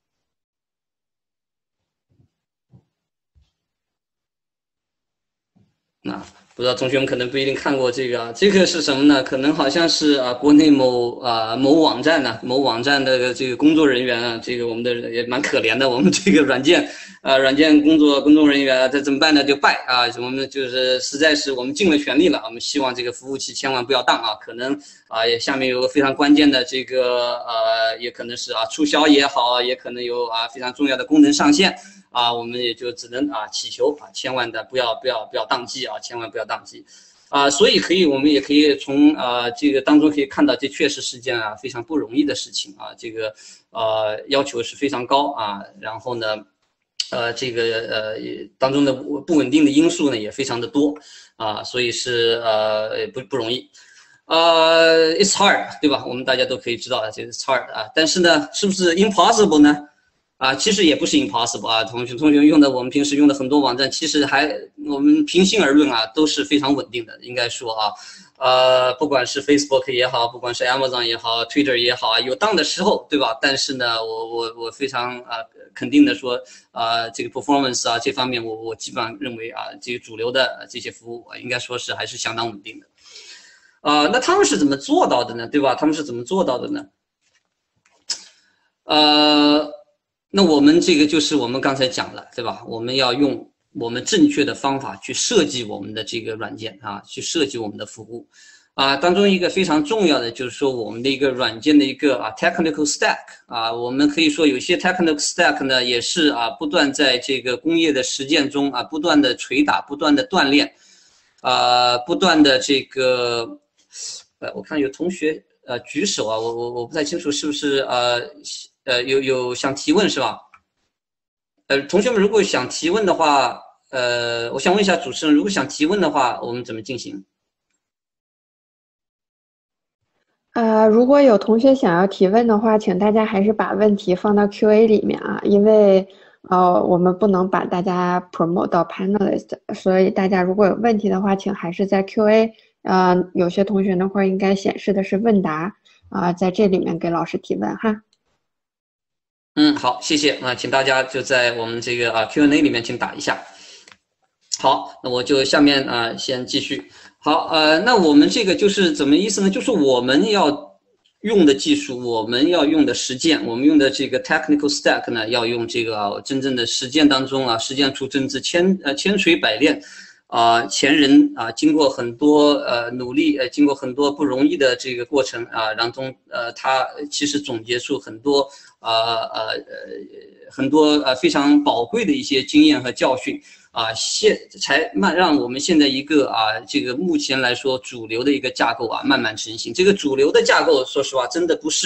那不知道同学们可能不一定看过这个，这个是什么呢？可能好像是啊，国内某啊某网站呢、啊，某网站的这个工作人员啊，这个我们的也蛮可怜的，我们这个软件啊软件工作工作人员啊，这怎么办呢？就拜啊，我们就是实在是我们尽了全力了，我们希望这个服务器千万不要当啊，可能啊也下面有个非常关键的这个呃，也可能是啊促销也好，也可能有啊非常重要的功能上线。啊，我们也就只能啊祈求啊，千万的不要不要不要宕机啊，千万不要宕机，啊，所以可以我们也可以从啊这个当中可以看到，这确实是件啊非常不容易的事情啊，这个呃要求是非常高啊，然后呢，呃这个呃当中的不稳定的因素呢也非常的多啊，所以是呃不不容易。呃 ，it's hard， 对吧？我们大家都可以知道，这个 it's hard 啊，但是呢，是不是 impossible 呢？啊，其实也不是 impossible 啊，同学同学用的我们平时用的很多网站，其实还我们平心而论啊，都是非常稳定的，应该说啊，呃，不管是 Facebook 也好，不管是 Amazon 也好 ，Twitter 也好啊，有当的时候，对吧？但是呢，我我我非常啊肯定的说，啊，这个 performance 啊这方面我，我我基本上认为啊，这个主流的这些服务啊，应该说是还是相当稳定的。啊、呃，那他们是怎么做到的呢？对吧？他们是怎么做到的呢？呃。那我们这个就是我们刚才讲了，对吧？我们要用我们正确的方法去设计我们的这个软件啊，去设计我们的服务，啊，当中一个非常重要的就是说我们的一个软件的一个啊 technical stack 啊，我们可以说有些 technical stack 呢也是啊不断在这个工业的实践中啊不断的捶打，不断的锻炼，啊，不断的这个，呃，我看有同学呃举手啊，我我我不太清楚是不是呃。呃，有有想提问是吧？呃，同学们如果想提问的话，呃，我想问一下主持人，如果想提问的话，我们怎么进行？ 呃，如果有同学想要提问的话，请大家还是把问题放到 Q A 里面啊，因为呃，我们不能把大家 promote 到 panelist， 所以大家如果有问题的话，请还是在 Q A， 呃，有些同学那会儿应该显示的是问答啊、呃，在这里面给老师提问哈。 嗯，好，谢谢啊，请大家就在我们这个啊 Q and A 里面请打一下。好，那我就下面啊先继续。好，呃，那我们这个就是怎么意思呢？就是我们要用的技术，我们要用的实践，我们用的这个 technical stack 呢，要用这个、啊、真正的实践当中啊，实践出真知，千呃千锤百炼。啊，前人啊，经过很多呃努力，呃，经过很多不容易的这个过程啊，然后呃，他其实总结出很多啊呃呃很多呃非常宝贵的一些经验和教训啊，现才慢让我们现在一个啊这个目前来说主流的一个架构啊慢慢成型。这个主流的架构，说实话，真的不是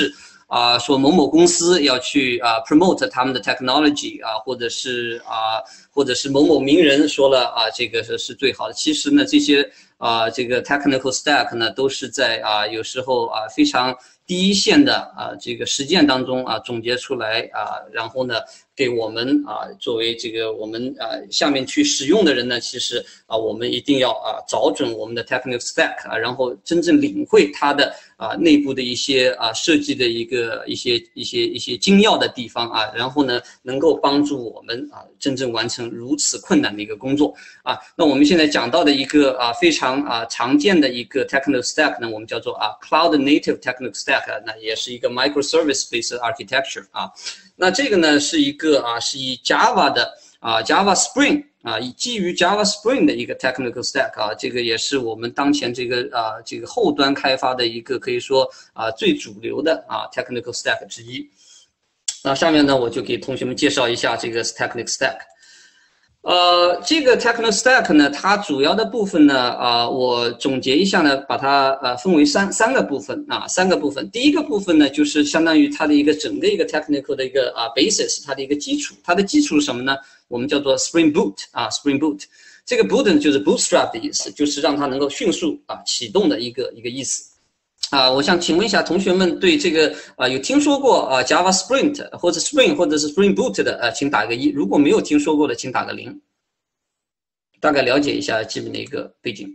啊说某某公司要去啊 promote 他们的 technology 啊，或者是啊或者是某某名人说了啊这个是是最好的。其实呢，这些啊这个 technical stack 呢都是在啊有时候啊非常第一线的啊这个实践当中啊总结出来啊，然后呢给我们啊作为这个我们啊下面去使用的人呢，其实啊我们一定要啊找准我们的 technical stack 啊，然后真正领会它的啊内部的一些啊设计的一个一些一些一些精要的地方啊，然后呢能够帮助我们啊真正完成如此困难的一个工作啊。那我们现在讲到的一个啊非常啊常见的一个 technical stack 呢，我们叫做啊 cloud native technical stack， 那也是一个 microservice based architecture 啊。那这个呢是一个啊是以 Java 的啊 Java Spring 啊以基于 Java Spring 的一个 technical stack 啊，这个也是我们当前这个啊这个后端开发的一个可以说啊最主流的啊 technical stack 之一。那下面呢我就给同学们介绍一下这个 technical stack。呃，这个 technical stack 呢，它主要的部分呢，啊、呃，我总结一下呢，把它呃分为三三个部分啊，三个部分。第一个部分呢，就是相当于它的一个整个一个 technical 的一个啊 basis， 它的一个基础。它的基础是什么呢？我们叫做 Spring Boot 啊 ，Spring Boot。这个 boot 呢就是 bootstrap 的意思，就是让它能够迅速啊启动的一个一个意思。啊，我想请问一下同学们对这个啊有听说过啊 Java Spring 或者 Spring 或者是 Spring Boot 的啊，请打个一；如果没有听说过的，请打个零。大概了解一下基本的一个背景。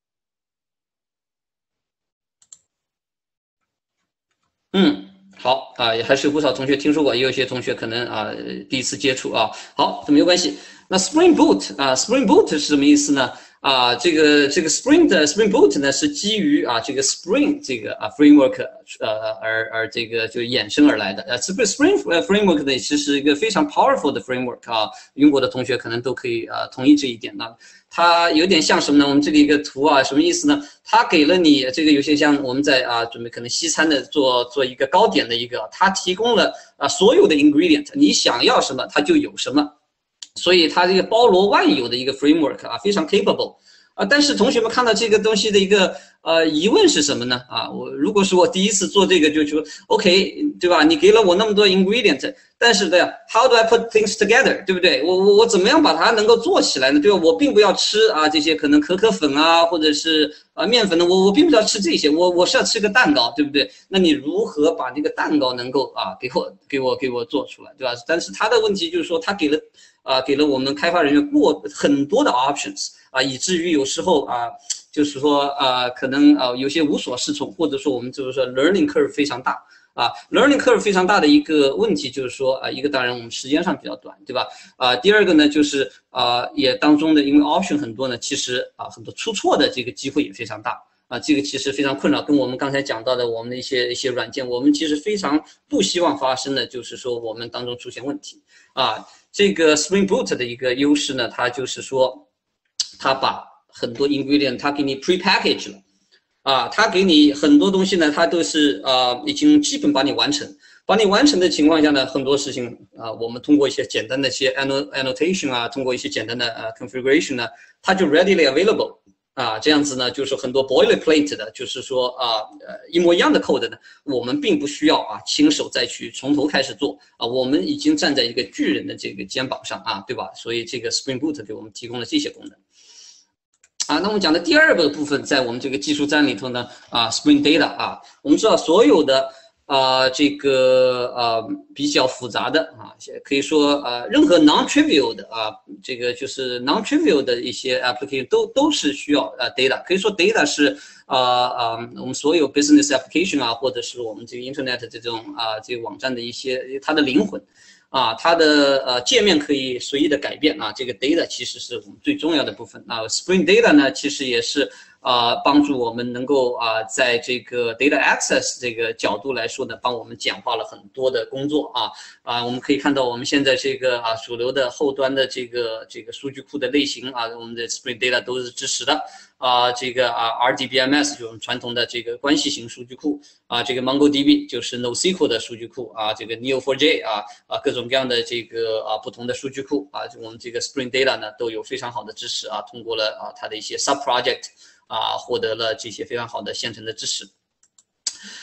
嗯，好啊，也还是有不少同学听说过，也有些同学可能啊第一次接触啊。好，这没有关系。那 Spring Boot 啊 ，Spring Boot 是什么意思呢？啊，这个这个 Spring 的 Spring Boot 呢是基于啊这个 Spring 这个啊 framework 呃而而这个就衍生而来的。呃 Spring Spring framework 呢其实是一个非常 powerful 的 framework 啊，用过的同学可能都可以啊同意这一点呢。它有点像什么呢？我们这里一个图啊，什么意思呢？它给了你这个有些像我们在啊准备可能西餐的做做一个糕点的一个，它提供了啊所有的 ingredient， 你想要什么它就有什么。所以它这个包罗万有的一个 framework 啊，非常 capable 啊。但是同学们看到这个东西的一个呃疑问是什么呢？啊，我如果是我第一次做这个，就说 OK， 对吧？你给了我那么多 ingredient， 但是对 ，How do I put things together， 对不对？我我我怎么样把它能够做起来呢？对吧？我并不要吃啊这些可能可可粉啊，或者是啊面粉的，我我并不要吃这些，我我是要吃个蛋糕，对不对？那你如何把这个蛋糕能够啊给我给我给我做出来，对吧？但是他的问题就是说，他给了。啊，给了我们开发人员过很多的 options 啊，以至于有时候啊，就是说啊，可能啊有些无所适从，或者说我们就是说 learning curve 非常大啊 ，learning curve 非常大的一个问题就是说啊，一个当然我们时间上比较短，对吧？啊，第二个呢就是啊，也当中的因为 option 很多呢，其实啊很多出错的这个机会也非常大。啊，这个其实非常困扰，跟我们刚才讲到的我们的一些一些软件，我们其实非常不希望发生的，就是说我们当中出现问题啊。这个 Spring Boot 的一个优势呢，它就是说，它把很多 ingredient 它给你 prepackage 了，啊，它给你很多东西呢，它都是呃已经基本把你完成，把你完成的情况下呢，很多事情啊，我们通过一些简单的一些 annotation 啊，通过一些简单的呃 configuration 呢，它就 readily available。啊，这样子呢，就是很多 boilerplate 的，就是说啊，呃，一模一样的 code 呢，我们并不需要啊，亲手再去从头开始做啊，我们已经站在一个巨人的这个肩膀上啊，对吧？所以这个 Spring Boot 给我们提供了这些功能。啊，那我们讲的第二个部分，在我们这个技术站里头呢，啊 ，Spring Data 啊，我们知道所有的。啊，这个呃比较复杂的啊，可以说呃任何 non-trivial 的啊，这个就是 non-trivial 的一些 application 都都是需要呃 data， 可以说 data 是啊啊、呃、我们所有 business application 啊，或者是我们这个 internet 这种啊这个网站的一些它的灵魂啊，它的呃界面可以随意的改变啊，这个 data 其实是我们最重要的部分啊 ，Spring Data 呢其实也是。啊、呃，帮助我们能够啊、呃，在这个 data access 这个角度来说呢，帮我们简化了很多的工作啊啊，我们可以看到我们现在这个啊主流的后端的这个这个数据库的类型啊，我们的 Spring Data 都是支持的啊，这个啊 R D B M S 就是我们传统的这个关系型数据库啊，这个 MongoDB 就是 NoSQL 的数据库啊，这个 N E O 四 J 啊啊各种各样的这个啊不同的数据库啊，我们这个 Spring Data 呢都有非常好的支持啊，通过了啊它的一些 sub project。啊，获得了这些非常好的现成的支持。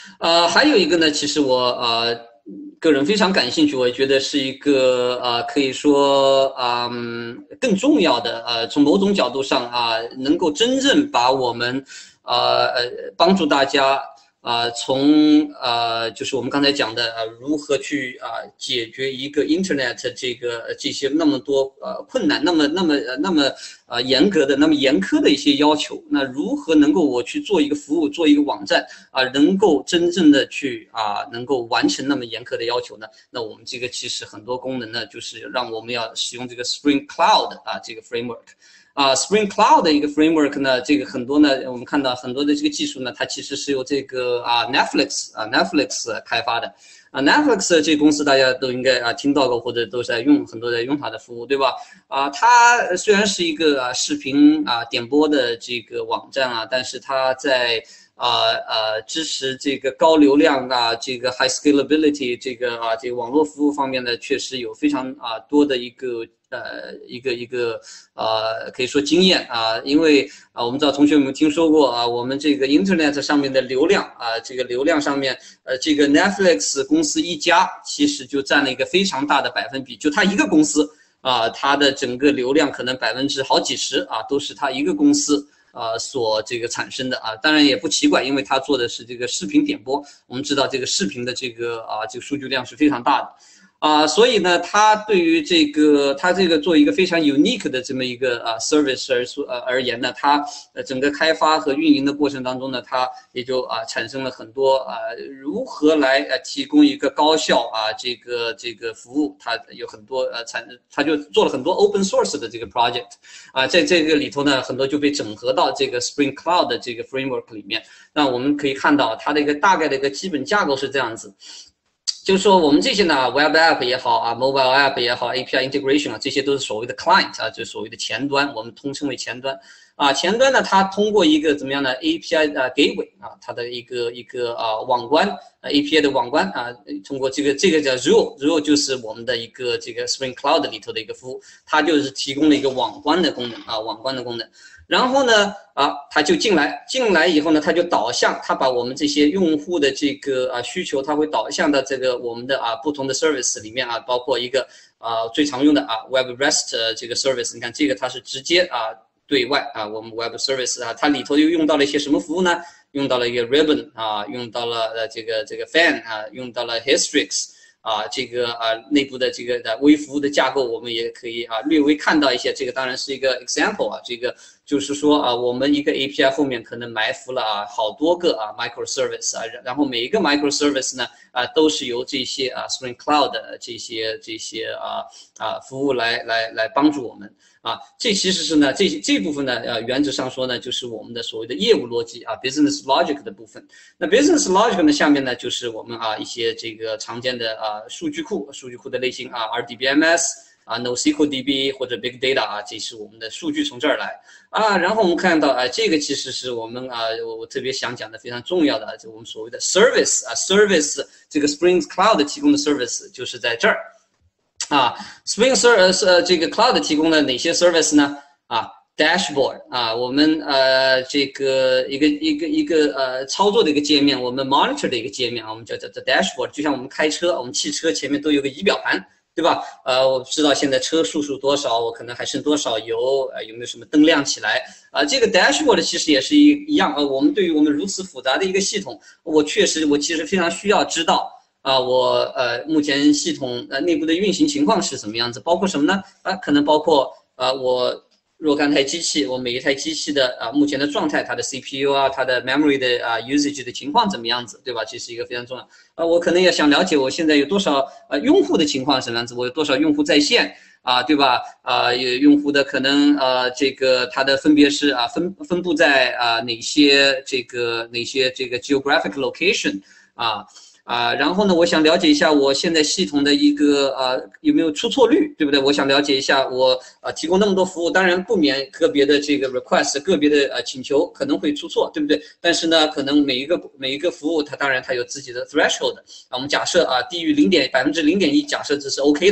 呃，还有一个呢，其实我呃个人非常感兴趣，我觉得是一个呃可以说嗯更重要的呃从某种角度上啊、呃，能够真正把我们呃呃帮助大家。啊、呃，从呃，就是我们刚才讲的呃，如何去啊、呃、解决一个 Internet 这个这些那么多呃困难，那么那么呃那么呃严格的、那么严苛的一些要求，那如何能够我去做一个服务、做一个网站啊、呃，能够真正的去啊、呃、能够完成那么严苛的要求呢？那我们这个其实很多功能呢，就是让我们要使用这个 Spring Cloud 啊这个 framework。啊、uh, ，Spring Cloud 的一个 framework 呢，这个很多呢，我们看到很多的这个技术呢，它其实是由这个啊 Netflix 啊 Netflix 开发的。啊 ，Netflix 这个公司大家都应该啊听到过，或者都在用，很多在用它的服务，对吧？啊，它虽然是一个啊视频啊点播的这个网站啊，但是它在啊呃支持这个高流量啊，这个 high scalability 这个啊这个网络服务方面呢，确实有非常啊多的一个。呃，一个一个呃，可以说经验啊，因为啊，我们知道同学们听说过啊，我们这个 Internet 上面的流量啊，这个流量上面，呃，这个 Netflix 公司一家其实就占了一个非常大的百分比，就它一个公司啊，它的整个流量可能百分之好几十啊，都是它一个公司啊所这个产生的啊，当然也不奇怪，因为它做的是这个视频点播，我们知道这个视频的这个啊这个数据量是非常大的。啊，所以呢，它对于这个，它这个做一个非常 unique 的这么一个啊 service 而说呃而言呢，它呃整个开发和运营的过程当中呢，它也就啊产生了很多啊如何来呃提供一个高效啊这个这个服务，它有很多呃产，它就做了很多 open source 的这个 project 啊，在这个里头呢，很多就被整合到这个 Spring Cloud 的这个 framework 里面。那我们可以看到它的一个大概的一个基本架构是这样子。就是说，我们这些呢 ，web app 也好啊 ，mobile app 也好 ，A P I integration 啊，这些都是所谓的 client 啊，就是所谓的前端，我们通称为前端。啊，前端呢，它通过一个怎么样呢 ？A P I 啊 gateway 啊，它的一个一个啊网关啊 A P I 的网关啊，通过这个这个叫 Rule，Rule 就是我们的一个这个 Spring Cloud 里头的一个服务，它就是提供了一个网关的功能啊，网关的功能。然后呢，啊，它就进来，进来以后呢，它就导向，它把我们这些用户的这个啊需求，它会导向到这个我们的啊不同的 service 里面啊，包括一个啊最常用的啊 Web REST 这个 service， 你看这个它是直接啊对外啊，我们 Web Service 啊，它里头又用到了一些什么服务呢？用到了一个 Ribbon 啊，用到了呃这个这个 Fan 啊，用到了 Hystrix。啊，这个啊内部的这个的微服务的架构，我们也可以啊略微看到一些。这个当然是一个 example 啊，这个就是说啊，我们一个 A P I 后面可能埋伏了啊好多个啊 microservice 啊，然后每一个 microservice 呢啊都是由这些啊 Spring Cloud 的这些这些啊啊服务来来来帮助我们。啊，这其实是呢，这这部分呢，呃，原则上说呢，就是我们的所谓的业务逻辑啊 ，business logic 的部分。那 business logic 呢，下面呢就是我们啊一些这个常见的啊数据库，数据库的类型啊 ，R D B M S 啊 ，NoSQL D B 或者 Big Data 啊，这是我们的数据从这儿来啊。然后我们看到啊，这个其实是我们啊，我我特别想讲的非常重要的，就我们所谓的 service 啊 ，service 这个 Spring Cloud 提供的 service 就是在这儿。啊 ，Spring Service 呃这个 Cloud 提供了哪些 service 呢？啊 ，Dashboard 啊，我们呃这个一个一个一个呃操作的一个界面，我们 Monitor 的一个界面啊，我们叫叫叫 Dashboard， 就像我们开车，我们汽车前面都有个仪表盘，对吧？呃，我知道现在车速数多少，我可能还剩多少油，呃，有没有什么灯亮起来？啊、呃，这个 Dashboard 其实也是一一样，呃，我们对于我们如此复杂的一个系统，我确实我其实非常需要知道。啊，我呃，目前系统呃内部的运行情况是什么样子？包括什么呢？啊，可能包括呃，我若干台机器，我每一台机器的啊目前的状态，它的 C P U 啊，它的 memory 的啊 usage 的情况怎么样子，对吧？这是一个非常重要。啊，我可能也想了解我现在有多少呃用户的情况什么样子，我有多少用户在线啊，对吧？啊，有用户的可能呃这个它的分别是啊分分布在啊哪些这个哪些这个 geographic location 啊。啊，然后呢，我想了解一下我现在系统的一个呃有没有出错率，对不对？我想了解一下我呃提供那么多服务，当然不免个别的这个 request， 个别的呃请求可能会出错，对不对？但是呢，可能每一个每一个服务它当然它有自己的 threshold 啊，我们假设啊低于零点百分之零点一，假设这是 OK 的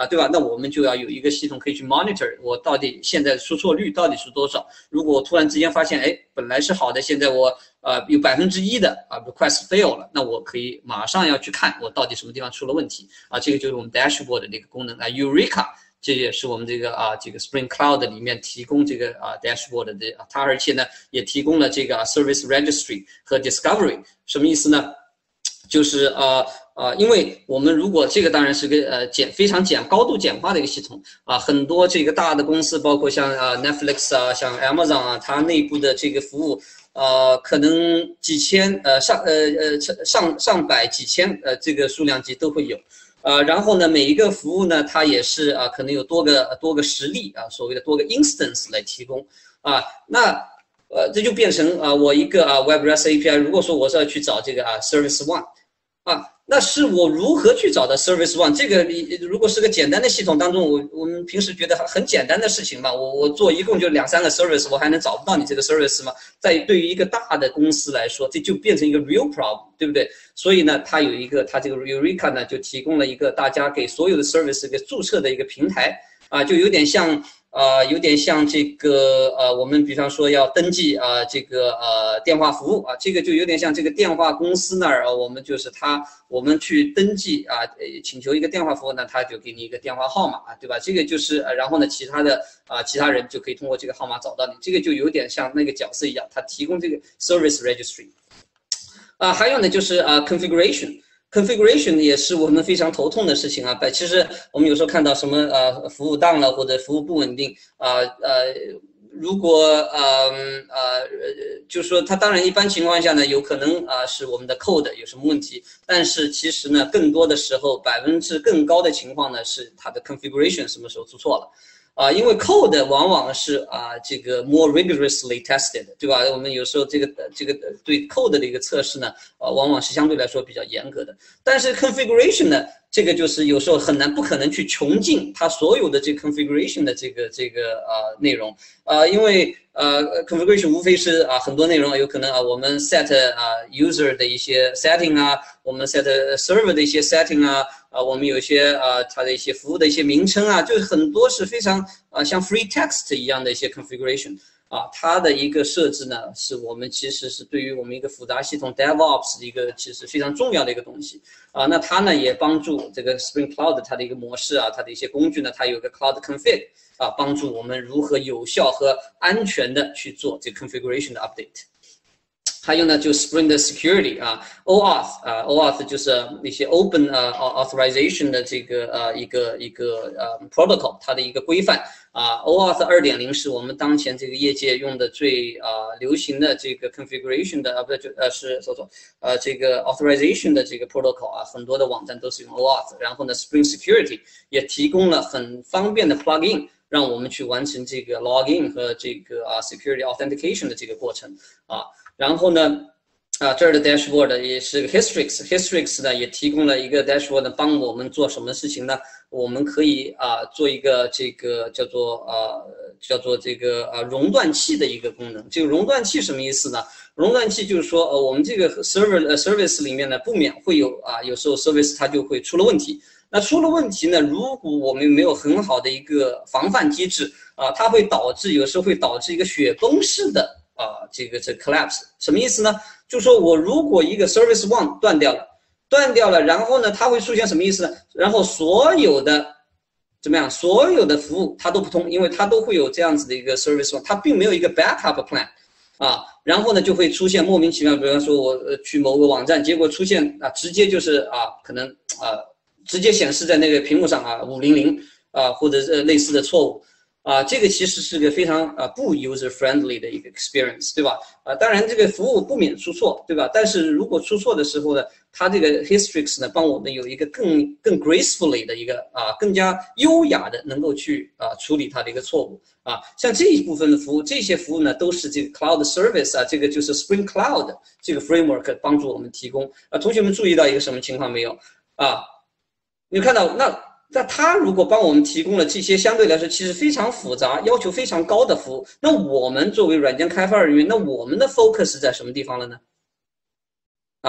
啊，对吧？那我们就要有一个系统可以去 monitor 我到底现在出错率到底是多少。如果我突然之间发现，哎，本来是好的，现在我呃有百分之一的啊 request fail 了，那我可以马上要去看我到底什么地方出了问题啊。这个就是我们 dashboard 的一个功能啊 ，Eureka。这也是我们这个啊，这个 Spring Cloud 里面提供这个啊 dashboard 的，它而且呢也提供了这个 Service Registry 和 Discovery， 什么意思呢？就是呃呃，因为我们如果这个当然是个呃简非常简高度简化的一个系统啊，很多这个大的公司，包括像呃 Netflix 啊，像 Amazon 啊，它内部的这个服务。呃，可能几千呃上呃呃上上百几千呃这个数量级都会有。呃，然后呢，每一个服务呢，它也是啊、呃，可能有多个多个实例啊，所谓的多个 instance 来提供啊。那呃，这就变成啊，我一个啊 Web REST A P I， 如果说我是要去找这个啊 Service One， 啊，那是我如何去找到 Service One？ 这个如果是个简单的系统当中，我我们平时觉得很简单的事情嘛，我我做一共就两三个 service， 我还能找不到你这个 service 吗？在对于一个大的公司来说，这就变成一个 real problem， 对不对？所以呢，它有一个，它这个 Eureka 呢就提供了一个大家给所有的 service 一个注册的一个平台啊，就有点像。呃，有点像这个呃，我们比方说要登记啊、呃，这个呃电话服务啊，这个就有点像这个电话公司那儿啊，我们就是他，我们去登记啊，呃，请求一个电话服务呢，他就给你一个电话号码啊，对吧？这个就是呃，然后呢，其他的啊、呃，其他人就可以通过这个号码找到你，这个就有点像那个角色一样，他提供这个 service registry。啊，还有呢就是啊 configuration。configuration 也是我们非常头痛的事情啊。其实我们有时候看到什么呃服务当了或者服务不稳定啊 呃, 呃，如果呃呃就是说它当然一般情况下呢，有可能啊、呃、是我们的 code 有什么问题，但是其实呢，更多的时候百分之更高的情况呢是它的 configuration 什么时候出错了。啊，因为 code 往往是啊这个 more rigorously tested， 对吧？我们有时候这个这个对 code 的一个测试呢，啊往往是相对来说比较严格的。但是 configuration 呢，这个就是有时候很难不可能去穷尽它所有的这个 configuration 的这个这个啊内容啊，因为呃 configuration 无非是啊很多内容有可能啊我们 set 啊 user 的一些 setting 啊，我们 set server 的一些 setting 啊。啊，我们有一些啊，它的一些服务的一些名称啊，就是很多是非常啊像 free text 一样的一些 configuration 啊，它的一个设置呢，是我们其实是对于我们一个复杂系统 DevOps 的一个其实非常重要的一个东西啊。那它呢也帮助这个 Spring Cloud 它的一个模式啊，它的一些工具呢，它有个 Cloud Config 啊，帮助我们如何有效和安全的去做这个 configuration 的 update。还有呢，就 Spring 的 security 啊 ，O auth 啊 ，O auth 就是那些 open 呃 authorization 的这个呃一个一个呃 protocol 它的一个规范啊 ，O auth 二点零是我们当前这个业界用的最啊、呃、流行的这个 configuration 的啊不就呃是说错呃这个 authorization 的这个 protocol 啊，很多的网站都是用 O auth， 然后呢 Spring Security 也提供了很方便的 plugin， 让我们去完成这个 login 和这个啊 security authentication 的这个过程啊。然后呢，啊，这儿的 dashboard 也是个 Hystrix，Hystrix 呢也提供了一个 dashboard 帮我们做什么事情呢？我们可以啊做一个这个叫做啊叫做这个啊熔断器的一个功能。这个熔断器什么意思呢？熔断器就是说，呃，我们这个 server 呃 service 里面呢不免会有啊，有时候 service 它就会出了问题。那出了问题呢，如果我们没有很好的一个防范机制啊，它会导致有时候会导致一个雪崩式的。啊，这个这 collapse 什么意思呢？就是说我如果一个 service one 断掉了，断掉了，然后呢，它会出现什么意思呢？然后所有的怎么样？所有的服务它都不通，因为它都会有这样子的一个 service one， 它并没有一个 backup plan 啊，然后呢就会出现莫名其妙，比方说我去某个网站，结果出现啊，直接就是啊，可能啊，直接显示在那个屏幕上啊，五零零啊，或者是类似的错误。啊，这个其实是个非常啊不 user friendly 的一个 experience， 对吧？啊，当然这个服务不免出错，对吧？但是如果出错的时候呢，它这个 Hystrix 呢帮我们有一个更更 gracefully 的一个啊更加优雅的能够去啊处理它的一个错误啊。像这一部分的服务，这些服务呢都是这个 cloud service 啊，这个就是 Spring Cloud 这个 framework 帮助我们提供。啊，同学们注意到一个什么情况没有？啊，你看到那。那它如果帮我们提供了这些相对来说其实非常复杂、要求非常高的服务，那我们作为软件开发人员，那我们的 focus 在什么地方了呢？啊，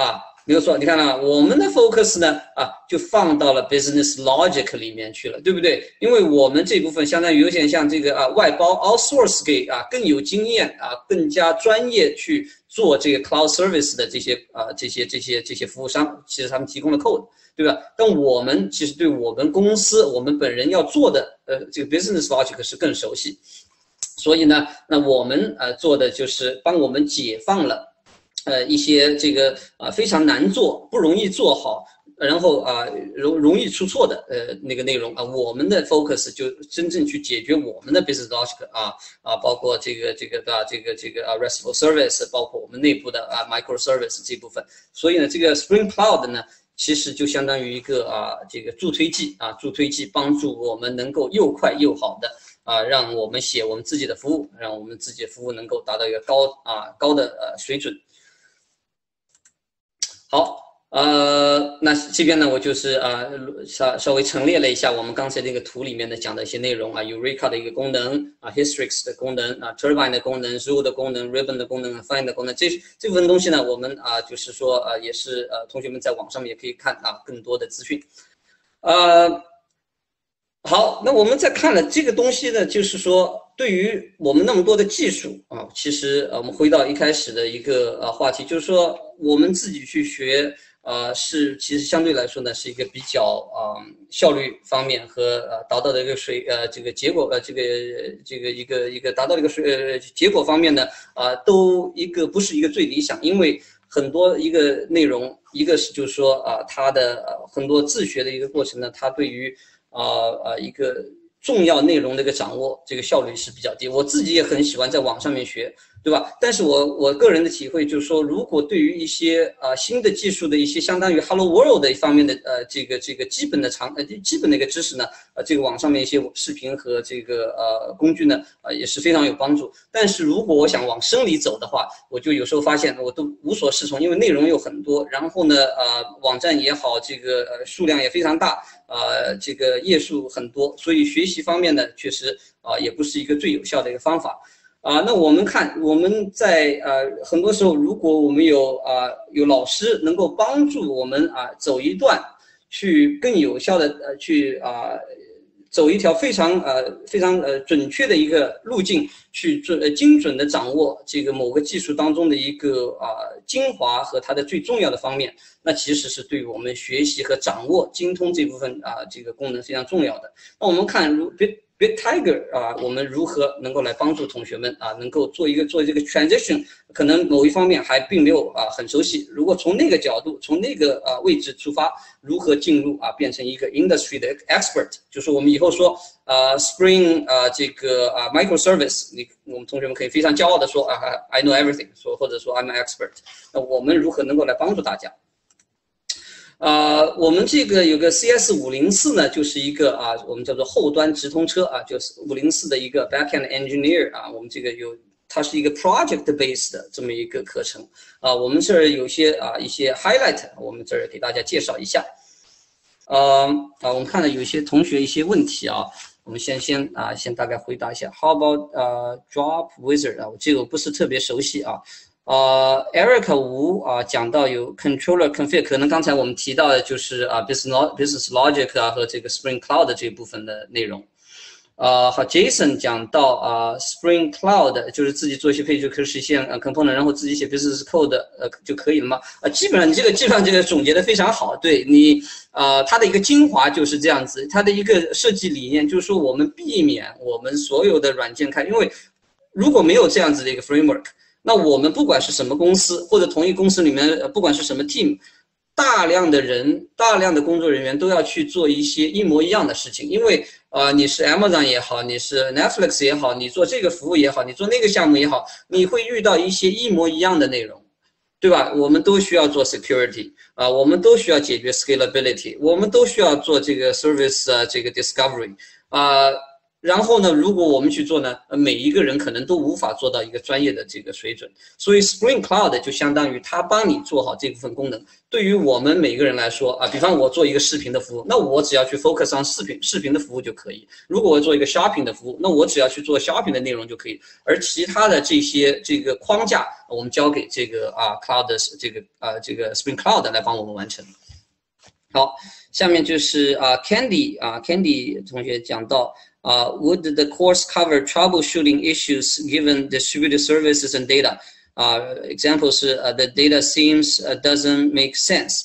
没有错，你看了，我们的 focus 呢，啊，就放到了 business logic 里面去了，对不对？因为我们这部分相当于有点像这个啊，外包 outsource 给啊更有经验啊、更加专业去做这个 cloud service 的这些啊这些这些这些服务商，其实他们提供了 code， 对吧？但我们其实对我们公司我们本人要做的呃这个 business logic 是更熟悉，所以呢，那我们呃做的就是帮我们解放了。呃，一些这个啊、呃、非常难做、不容易做好，然后啊、呃、容容易出错的呃那个内容啊、呃，我们的 focus 就真正去解决我们的 business logic 啊啊，包括这个这个啊这个这个啊 restful service， 包括我们内部的啊 microservice 这部分。所以呢，这个 Spring Cloud 呢，其实就相当于一个啊这个助推剂啊助推剂，帮助我们能够又快又好的。啊，让我们写我们自己的服务，让我们自己的服务能够达到一个高啊高的呃水准。好，呃，那这边呢，我就是啊稍稍微陈列了一下我们刚才那个图里面的讲的一些内容啊 ，Eureka 的一个功能啊 ，Hystrix 的功能啊 ，Turbine 的功能 ，Zoo 的功能 ，Ribbon 的功能 ，Find 的功能，这这部分东西呢，我们啊就是说呃也是呃同学们在网上面也可以看啊更多的资讯，呃。好，那我们再看了这个东西呢，就是说，对于我们那么多的技术啊，其实呃，我们回到一开始的一个呃话题，就是说我们自己去学，呃，是其实相对来说呢，是一个比较啊、呃、效率方面和呃达到的一个水呃这个结果呃这个这个一个一个达到的一个水呃结果方面呢，啊、呃、都一个不是一个最理想，因为很多一个内容，一个是就是说啊、呃、它的呃很多自学的一个过程呢，它对于啊呃一个重要内容的一个掌握，这个效率是比较低。我自己也很喜欢在网上面学，对吧？但是我我个人的体会就是说，如果对于一些啊、呃、新的技术的一些相当于 Hello World 的一方面的呃这个这个基本的常呃基本的一个知识呢，呃这个网上面一些视频和这个呃工具呢，呃也是非常有帮助。但是如果我想往深里走的话，我就有时候发现我都无所适从，因为内容有很多，然后呢呃网站也好，这个呃数量也非常大。呃，这个页数很多，所以学习方面呢，确实啊、呃，也不是一个最有效的一个方法啊、呃。那我们看，我们在呃很多时候，如果我们有啊、呃、有老师能够帮助我们啊、呃、走一段，去更有效的呃去啊、呃、走一条非常呃非常呃准确的一个路径，去准呃精准的掌握这个某个技术当中的一个啊、呃、精华和它的最重要的方面。那其实是对于我们学习和掌握精通这部分啊，这个功能非常重要的。那我们看如 Bit BitTiger 啊，我们如何能够来帮助同学们啊，能够做一个做这个 transition， 可能某一方面还并没有啊很熟悉。如果从那个角度，从那个啊位置出发，如何进入啊变成一个 industry 的 expert， 就是我们以后说啊 Spring 啊这个啊 microservice， 你我们同学们可以非常骄傲的说啊 I know everything， 说或者说 I'm an expert。那我们如何能够来帮助大家？呃，我们这个有个 C S 五零四呢，就是一个啊，我们叫做后端直通车啊，就是五零四的一个 backend engineer 啊，我们这个有，它是一个 project based 的这么一个课程啊，我们这儿有些啊一些 highlight， 我们这儿给大家介绍一下。呃啊，我们看到有一些同学一些问题啊，我们先先啊先大概回答一下。How about 呃 Drop Wizard 啊，我这个我不是特别熟悉啊。呃 ，Eric 吴啊讲到有 controller config， 可能刚才我们提到的就是啊 business business logic 啊和这个 Spring Cloud 这一部分的内容。呃，好 ，Jason 讲到啊 Spring Cloud 就是自己做一些配置可实现呃 component， 然后自己写 business code 呃就可以了吗？啊，基本上你这个基本上这个总结的非常好，对你呃它的一个精华就是这样子，它的一个设计理念就是说我们避免我们所有的软件开，因为如果没有这样子的一个 framework。那我们不管是什么公司，或者同一公司里面，不管是什么 team， 大量的人、大量的工作人员都要去做一些一模一样的事情，因为呃，你是 Amazon 也好，你是 Netflix 也好，你做这个服务也好，你做那个项目也好，你会遇到一些一模一样的内容，对吧？我们都需要做 security 啊、呃，我们都需要解决 scalability， 我们都需要做这个 service 啊、呃，这个 discovery 啊、呃。 然后呢，如果我们去做呢，呃，每一个人可能都无法做到一个专业的这个水准。所以 Spring Cloud 就相当于它帮你做好这部分功能。对于我们每个人来说啊，比方我做一个视频的服务，那我只要去 focus on 视频视频的服务就可以。如果我做一个 shopping 的服务，那我只要去做 shopping 的内容就可以。而其他的这些这个框架，我们交给这个啊 Cloud 的这个啊这个 Spring Cloud 来帮我们完成。好，下面就是啊 Candy 啊 Candy 同学讲到。Uh, would the course cover troubleshooting issues given distributed services and data? Uh, examples, uh, the data seems uh, doesn't make sense.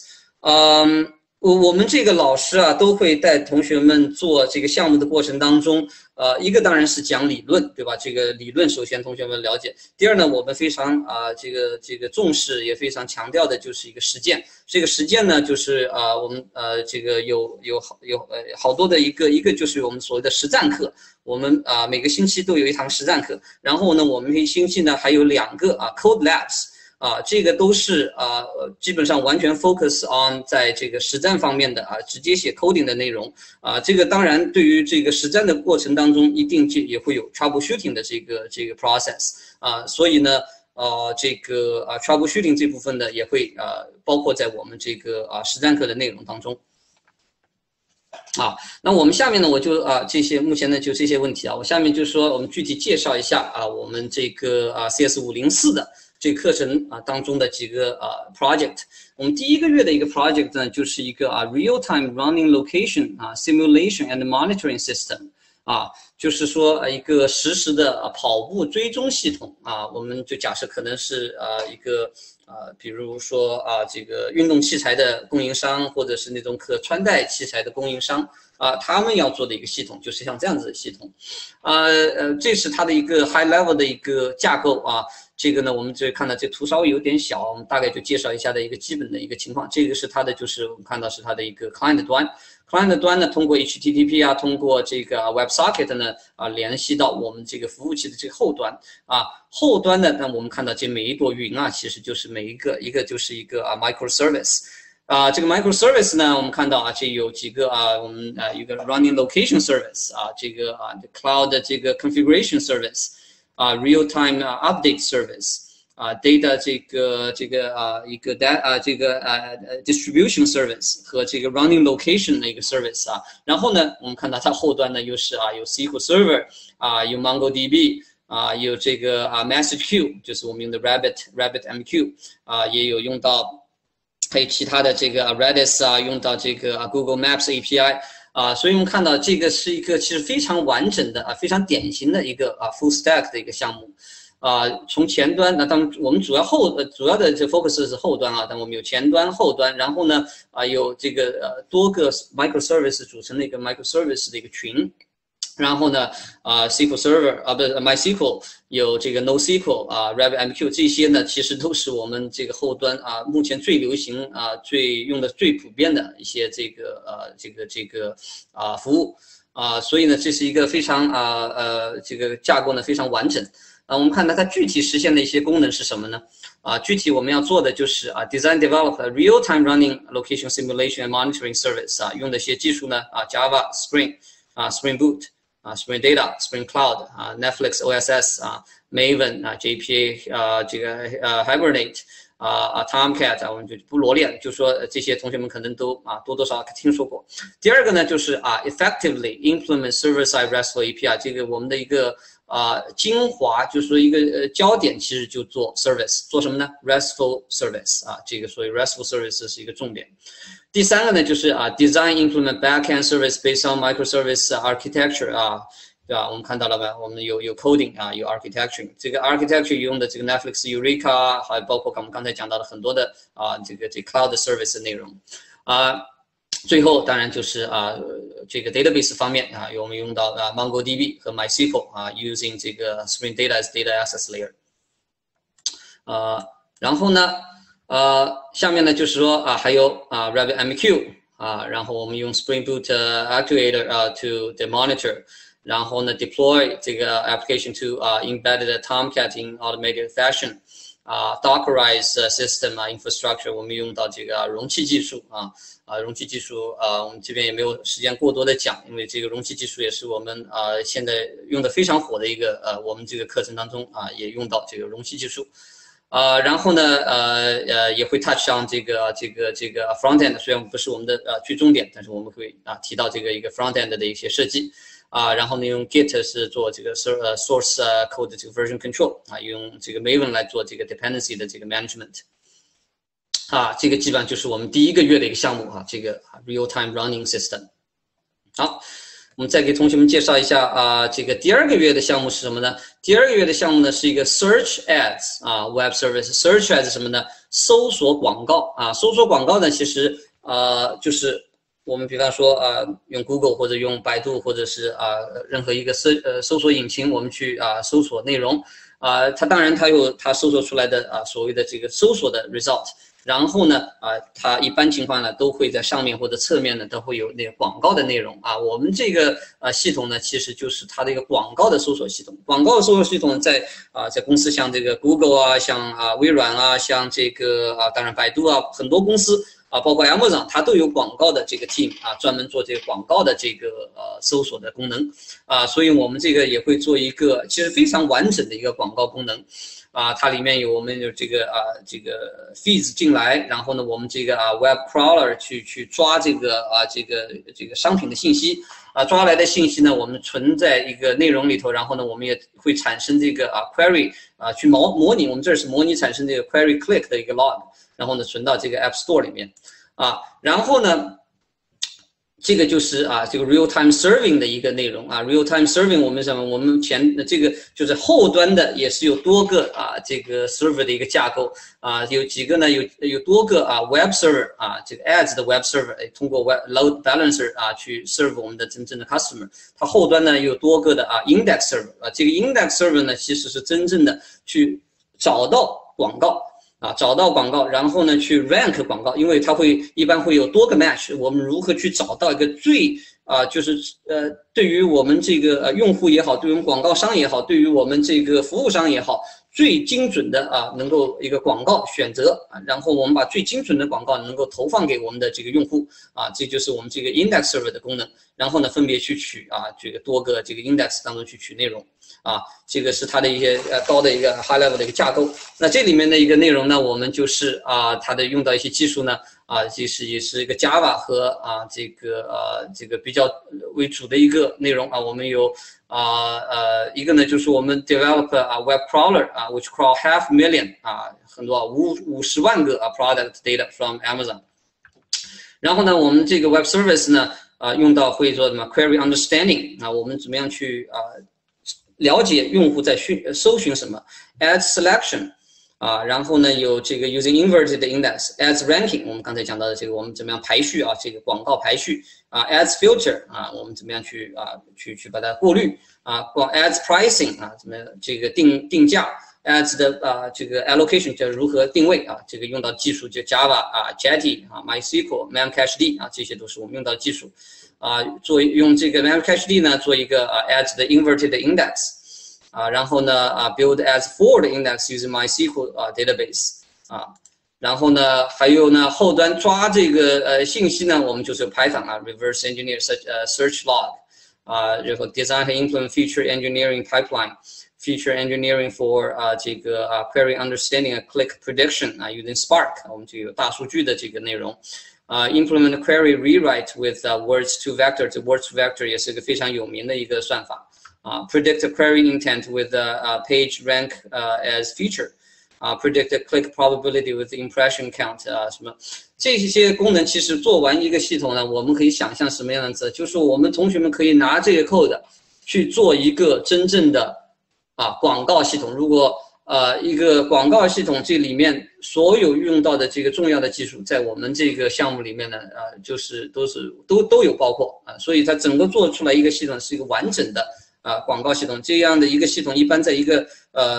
Um, 我们这个老师啊，都会带同学们做这个项目的过程当中，呃，一个当然是讲理论，对吧？这个理论首先同学们了解。第二呢，我们非常啊、呃，这个这个重视，也非常强调的就是一个实践。这个实践呢，就是啊、呃，我们呃这个有有好有呃好多的一个一个就是我们所谓的实战课。我们啊、呃、每个星期都有一堂实战课，然后呢，我们一星期呢还有两个啊 code labs。啊，这个都是啊，基本上完全 focus on 在这个实战方面的啊，直接写 coding 的内容啊。这个当然对于这个实战的过程当中，一定就也会有 troubleshooting 的这个这个 process 啊。所以呢，呃，这个啊 troubleshooting 这部分呢，也会啊包括在我们这个啊实战课的内容当中。啊，那我们下面呢，我就啊这些目前呢就这些问题啊，我下面就说我们具体介绍一下啊我们这个啊 C S 五零四的。这个课程啊当中的几个啊 project， 我们第一个月的一个 project 呢，就是一个啊 real-time running location 啊 simulation and monitoring system 啊，就是说一个实时的跑步追踪系统啊，我们就假设可能是啊一个啊，比如说啊这个运动器材的供应商，或者是那种可穿戴器材的供应商啊，他们要做的一个系统，就是像这样子的系统，啊呃，这是它的一个 high level 的一个架构啊。这个呢，我们这看到这图稍微有点小，我们大概就介绍一下的一个基本的一个情况。这个是它的，就是我们看到是它的一个 client 端 ，client 端呢通过 H T T P 啊，通过这个 WebSocket 呢啊联系到我们这个服务器的这个后端啊，后端呢，那我们看到这每一朵云啊，其实就是每一个一个就是一个啊 microservice。啊，这个 microservice 呢，我们看到啊，这有几个啊，我们啊一个 running location service 啊，这个啊 cloud 的这个 configuration service。啊 ，real-time update service， 啊 ，data 这个这个啊一个 dat 啊这个呃 distribution service 和这个 running location 的一个 service 啊，然后呢，我们看到它后端呢又是啊有 S Q L Server 啊，有 MongoDB 啊，有这个啊 Message Queue， 就是我们用的 Rabbit RabbitMQ 啊，也有用到，还有其他的这个 Redis 啊，用到这个啊 Google Maps A P I。啊，所以我们看到这个是一个其实非常完整的啊，非常典型的一个啊 full stack 的一个项目，啊，从前端，那当然我们主要后呃主要的这 focus 是后端啊，但我们有前端、后端，然后呢啊有这个呃多个 microservice 组成的一个 microservice 的一个群。然后呢，啊、呃、，S Q L Server 啊，不是 MySQL 有这个 NoSQL 啊 ，RabbitMQ 这些呢，其实都是我们这个后端啊，目前最流行啊、最用的最普遍的一些这个呃这个这个啊服务啊，所以呢，这是一个非常啊呃这个架构呢非常完整啊。我们看到它具体实现的一些功能是什么呢？啊，具体我们要做的就是啊 ，design develop a real-time running location simulation and monitoring service 啊，用的一些技术呢啊 ，Java Spring 啊 ，Spring Boot。啊 ，Spring Data、Spring Cloud 啊 ，Netflix O S S 啊 ，Maven 啊 ，J P A 啊，这个呃 Hibernate 啊啊 Tomcat 啊，我们就不罗列，就说这些同学们可能都啊多多少少听说过。第二个呢，就是啊 ，effectively implement server-side RESTful A P I， 这个我们的一个啊精华，就是说一个呃焦点，其实就做 service， 做什么呢 ？RESTful service 啊，这个所以 RESTful service 是一个重点。第三个呢，就是啊 ，design implement backend service based on microservice architecture 啊，对吧？我们看到了吧？我们有有 coding 啊，有 architecture。这个 architecture 用的这个 Netflix Eureka， 还包括我们刚才讲到的很多的啊，这个这 cloud service 的内容啊。最后当然就是啊，这个 database 方面啊，我们用到啊 MongoDB 和 MySQL 啊 ，using 这个 Spring Data as data access layer。呃，然后呢？呃，下面呢就是说啊，还有啊 RabbitMQ 啊，然后我们用 Spring Boot Actuator 啊 to the monitor， 然后呢 deploy 这个 application to 啊 embedded Tomcat in automated fashion 啊 Dockerize system 啊 infrastructure， 我们用到这个容器技术啊啊容器技术啊，我们这边也没有时间过多的讲，因为这个容器技术也是我们啊现在用的非常火的一个呃我们这个课程当中啊也用到这个容器技术。呃，然后呢，呃呃，也会 touch on 这个这个这个 front end， 虽然不是我们的呃最重点，但是我们会啊提到这个一个 front end 的一些设计啊，然后呢，用 Git 是做这个 source code 的这个 version control 啊，用这个 Maven 来做这个 dependency 的这个 management 啊，这个基本上就是我们第一个月的一个项目啊，这个 real time running system。好。我们再给同学们介绍一下啊、呃，这个第二个月的项目是什么呢？第二个月的项目呢是一个 Search Ads 啊 ，Web Service。Search Ads 是什么呢？搜索广告啊，搜索广告呢，其实呃就是我们比方说呃用 Google 或者用百度或者是啊、呃、任何一个搜呃搜索引擎，我们去啊、呃、搜索内容啊、呃，它当然它有它搜索出来的啊、呃、所谓的这个搜索的 result。然后呢，啊、呃，它一般情况呢都会在上面或者侧面呢都会有那个广告的内容啊。我们这个呃系统呢，其实就是它的一个广告的搜索系统。广告的搜索系统在啊、呃，在公司像这个 Google 啊，像啊、呃、微软啊，像这个啊、呃，当然百度啊，很多公司啊，包括 Amazon， 它都有广告的这个 team 啊，专门做这个广告的这个呃搜索的功能啊。所以我们这个也会做一个其实非常完整的一个广告功能。啊，它里面有我们有这个啊，这个 feeds 进来，然后呢，我们这个啊 web crawler 去去抓这个啊这个这个商品的信息啊，抓来的信息呢，我们存在一个内容里头，然后呢，我们也会产生这个啊 query 啊去模模拟，我们这是模拟产生这个 query click 的一个 log， 然后呢存到这个 App Store 里面啊，然后呢。这个就是啊，这个 real time serving 的一个内容啊 ，real time serving 我们什么？我们前这个就是后端的也是有多个啊，这个 server 的一个架构啊，有几个呢？有有多个啊 web server 啊，这个 ads 的 web server， 通过 web load balancer 啊去 serve 我们的真正的 customer。它后端呢有多个的啊 index server 啊，这个 index server 呢其实是真正的去找到广告。啊，找到广告，然后呢去 rank 广告，因为它会一般会有多个 match， 我们如何去找到一个最啊、呃，就是呃，对于我们这个呃用户也好，对于我们广告商也好，对于我们这个服务商也好，最精准的啊，能够一个广告选择啊，然后我们把最精准的广告能够投放给我们的这个用户啊，这就是我们这个 index server 的功能。然后呢，分别去取啊这个多个这个 index 当中去取内容。啊，这个是它的一些呃高的一个 high level 的一个架构。那这里面的一个内容呢，我们就是啊，它的用到一些技术呢，啊，其实也是一个 Java 和啊这个呃这个比较为主的一个内容啊。我们有啊呃一个呢就是我们 develop 啊 web crawler 啊 which crawl half million 啊很多五五十万个啊 product data from Amazon。然后呢，我们这个 web service 呢啊用到会做什么 query understanding 啊，我们怎么样去啊了解用户在寻搜寻什么 ，ads selection， 啊，然后呢有这个 using inverted index，ads ranking， 我们刚才讲到的这个我们怎么样排序啊，这个广告排序啊 ，ads filter 啊，我们怎么样去啊去去把它过滤啊，光 ads pricing 啊，怎么这个定定价 ，ads 的啊这个 allocation 叫如何定位啊，这个用到技术就 Java 啊 Jetty 啊 MySQL、Memcached 啊，这些都是我们用到技术。啊，做用这个 Memcached 呢做一个啊 ads 的 inverted index， 啊，然后呢啊 build ads for the index using MySQL 啊 database 啊，然后呢还有呢后端抓这个呃信息呢，我们就是 Python 啊 reverse engineer search 呃 search log 啊，然后 design 和 implement feature engineering pipeline。Feature engineering for 啊、uh, 这个啊、uh, query understanding and click prediction 啊、uh, using Spark 我们这个大数据的这个内容啊、uh, implement query rewrite with、uh, words to vector 这 words to vector 也是一个非常有名的一个算法啊、uh, predict query intent with uh, uh, page rank、uh, as feature 啊、uh, predict click probability with impression count 啊、uh, 什么这些功能其实做完一个系统呢，我们可以想象什么样子，就是我们同学们可以拿这个 code 去做一个真正的啊，广告系统，如果呃一个广告系统这里面所有用到的这个重要的技术，在我们这个项目里面呢，呃，就是都是都都有包括啊，所以它整个做出来一个系统是一个完整的啊广告系统。这样的一个系统，一般在一个呃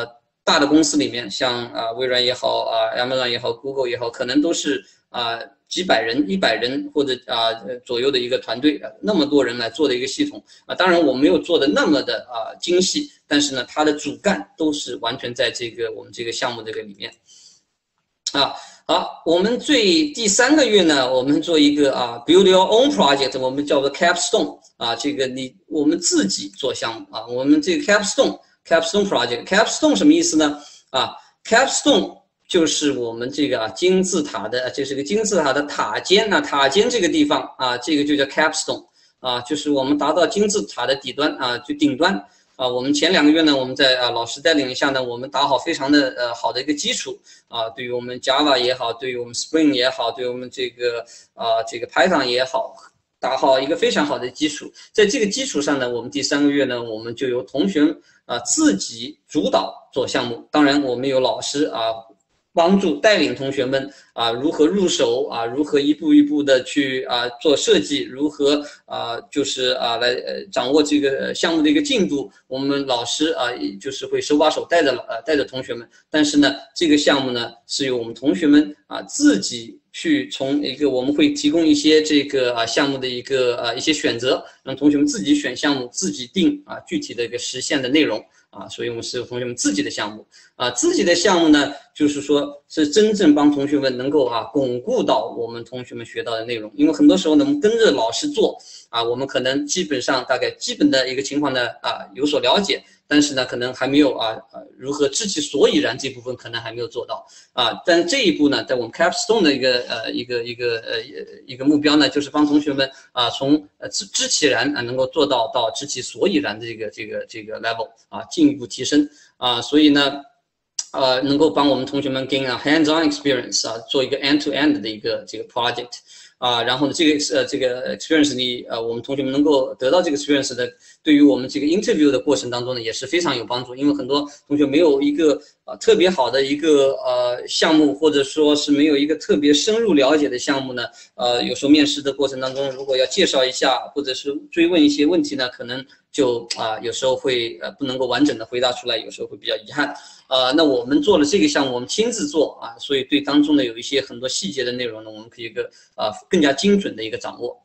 大的公司里面，像啊微软也好啊 Amazon 也好 Google 也好，可能都是啊几百人、一百人或者啊左右的一个团队，那么多人来做的一个系统啊。当然我没有做的那么的啊精细，但是呢，它的主干都是完全在这个我们这个项目这个里面啊。好，我们最第三个月呢，我们做一个啊 build your own project， 我们叫做 capstone 啊，这个你我们自己做项目啊，我们这个 capstone capstone project capstone 什么意思呢？啊 capstone 就是我们这个啊金字塔的，这是个金字塔的塔尖啊，塔尖这个地方啊，这个就叫 capstone 啊，就是我们达到金字塔的底端啊，就顶端。啊，我们前两个月呢，我们在啊老师带领下呢，我们打好非常的呃好的一个基础啊，对于我们 Java 也好，对于我们 Spring 也好，对于我们这个啊这个 Python 也好，打好一个非常好的基础。在这个基础上呢，我们第三个月呢，我们就由同学啊自己主导做项目，当然我们有老师啊。帮助带领同学们啊如何入手啊，如何一步一步的去啊做设计，如何啊就是啊来呃掌握这个项目的一个进度。我们老师啊就是会手把手带着呃带着同学们，但是呢这个项目呢是由我们同学们啊自己去从一个我们会提供一些这个啊项目的一个啊一些选择，让同学们自己选项目，自己定啊具体的一个实现的内容。啊，所以我们是同学们自己的项目啊，自己的项目呢，就是说是真正帮同学们能够啊巩固到我们同学们学到的内容。因为很多时候呢，我们跟着老师做啊，我们可能基本上大概基本的一个情况呢啊有所了解，但是呢可能还没有啊呃如何知其所以然这部分可能还没有做到啊。但这一步呢，在我们 capstone 的一个呃一个一个呃一个目标呢，就是帮同学们啊从呃知知其然啊能够做到到知其所以然的这个这个这个 level 啊。进一步提升啊，所以呢，呃，能够帮我们同学们 gain a hands-on experience 啊，做一个 end-to-end 的一个这个 project 啊，然后呢，这个呃这个 experience 里呃，我们同学们能够得到这个 experience 的，对于我们这个 interview 的过程当中呢，也是非常有帮助，因为很多同学没有一个啊、呃、特别好的一个呃项目，或者说是没有一个特别深入了解的项目呢，呃，有时候面试的过程当中，如果要介绍一下，或者是追问一些问题呢，可能就啊、呃、有时候会呃不能够完整的回答出来，有时候会比较遗憾。呃，那我们做了这个项目，我们亲自做啊，所以对当中呢有一些很多细节的内容呢，我们可以一个啊、呃、更加精准的一个掌握。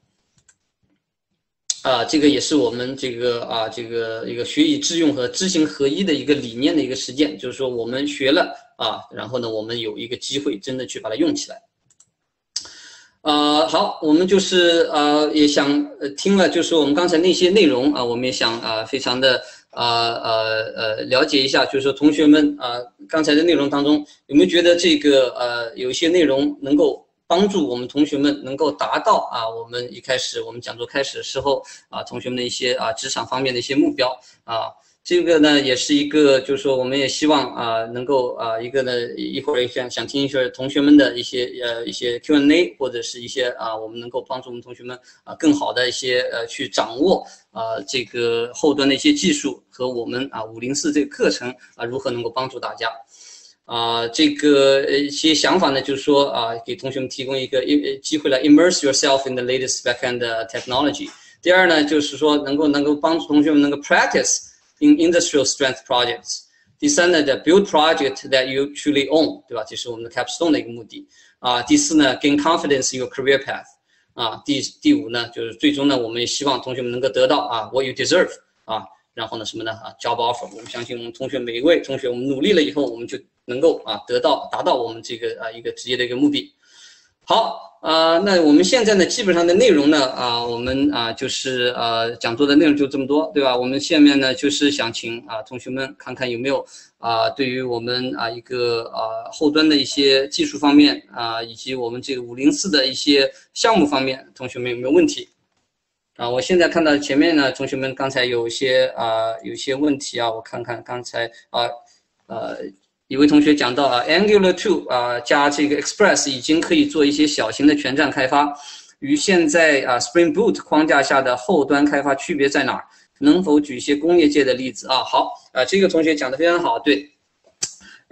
啊，这个也是我们这个啊这个一个学以致用和知行合一的一个理念的一个实践，就是说我们学了啊，然后呢我们有一个机会真的去把它用起来。呃，好，我们就是呃也想呃听了就是我们刚才那些内容啊，我们也想啊、呃、非常的。呃呃呃，了解一下，就是说同学们啊、呃，刚才的内容当中有没有觉得这个呃有一些内容能够帮助我们同学们能够达到啊我们一开始我们讲座开始的时候啊同学们的一些啊职场方面的一些目标啊。这个呢也是一个，就是说我们也希望啊能够啊一个呢一会儿想想听一下同学们的一些呃一些 Q and A 或者是一些啊我们能够帮助我们同学们啊更好的一些呃去掌握啊这个后端的一些技术和我们啊五零四这个课程啊如何能够帮助大家啊这个一些想法呢，就是说啊给同学们提供一个一机会来 immerse yourself in the latest backend technology。第二呢就是说能够能够帮助同学们能够 practice in industrial strength projects。第三呢，的 build project that you truly own， 对吧？这是我们的 capstone 的一个目的啊。第四呢 ，gain confidence in your career path。啊，第第五呢，就是最终呢，我们也希望同学们能够得到啊 what you deserve 啊。然后呢，什么呢？啊 ，job offer。我们相信我们同学每一位同学，我们努力了以后，我们就能够啊得到达到我们这个啊一个职业的一个目的。好。啊、呃，那我们现在呢，基本上的内容呢，啊、呃，我们啊、呃、就是呃讲座的内容就这么多，对吧？我们下面呢就是想请啊、呃、同学们看看有没有啊、呃、对于我们啊、呃、一个啊、呃、后端的一些技术方面啊、呃，以及我们这个五零四的一些项目方面，同学们有没有问题？啊，我现在看到前面呢，同学们刚才有一些啊、呃、有一些问题啊，我看看刚才啊呃。一位同学讲到啊 ，Angular 二啊加这个 Express 已经可以做一些小型的全站开发，与现在啊 Spring Boot 框架下的后端开发区别在哪儿？能否举一些工业界的例子啊？好，啊这个同学讲的非常好，对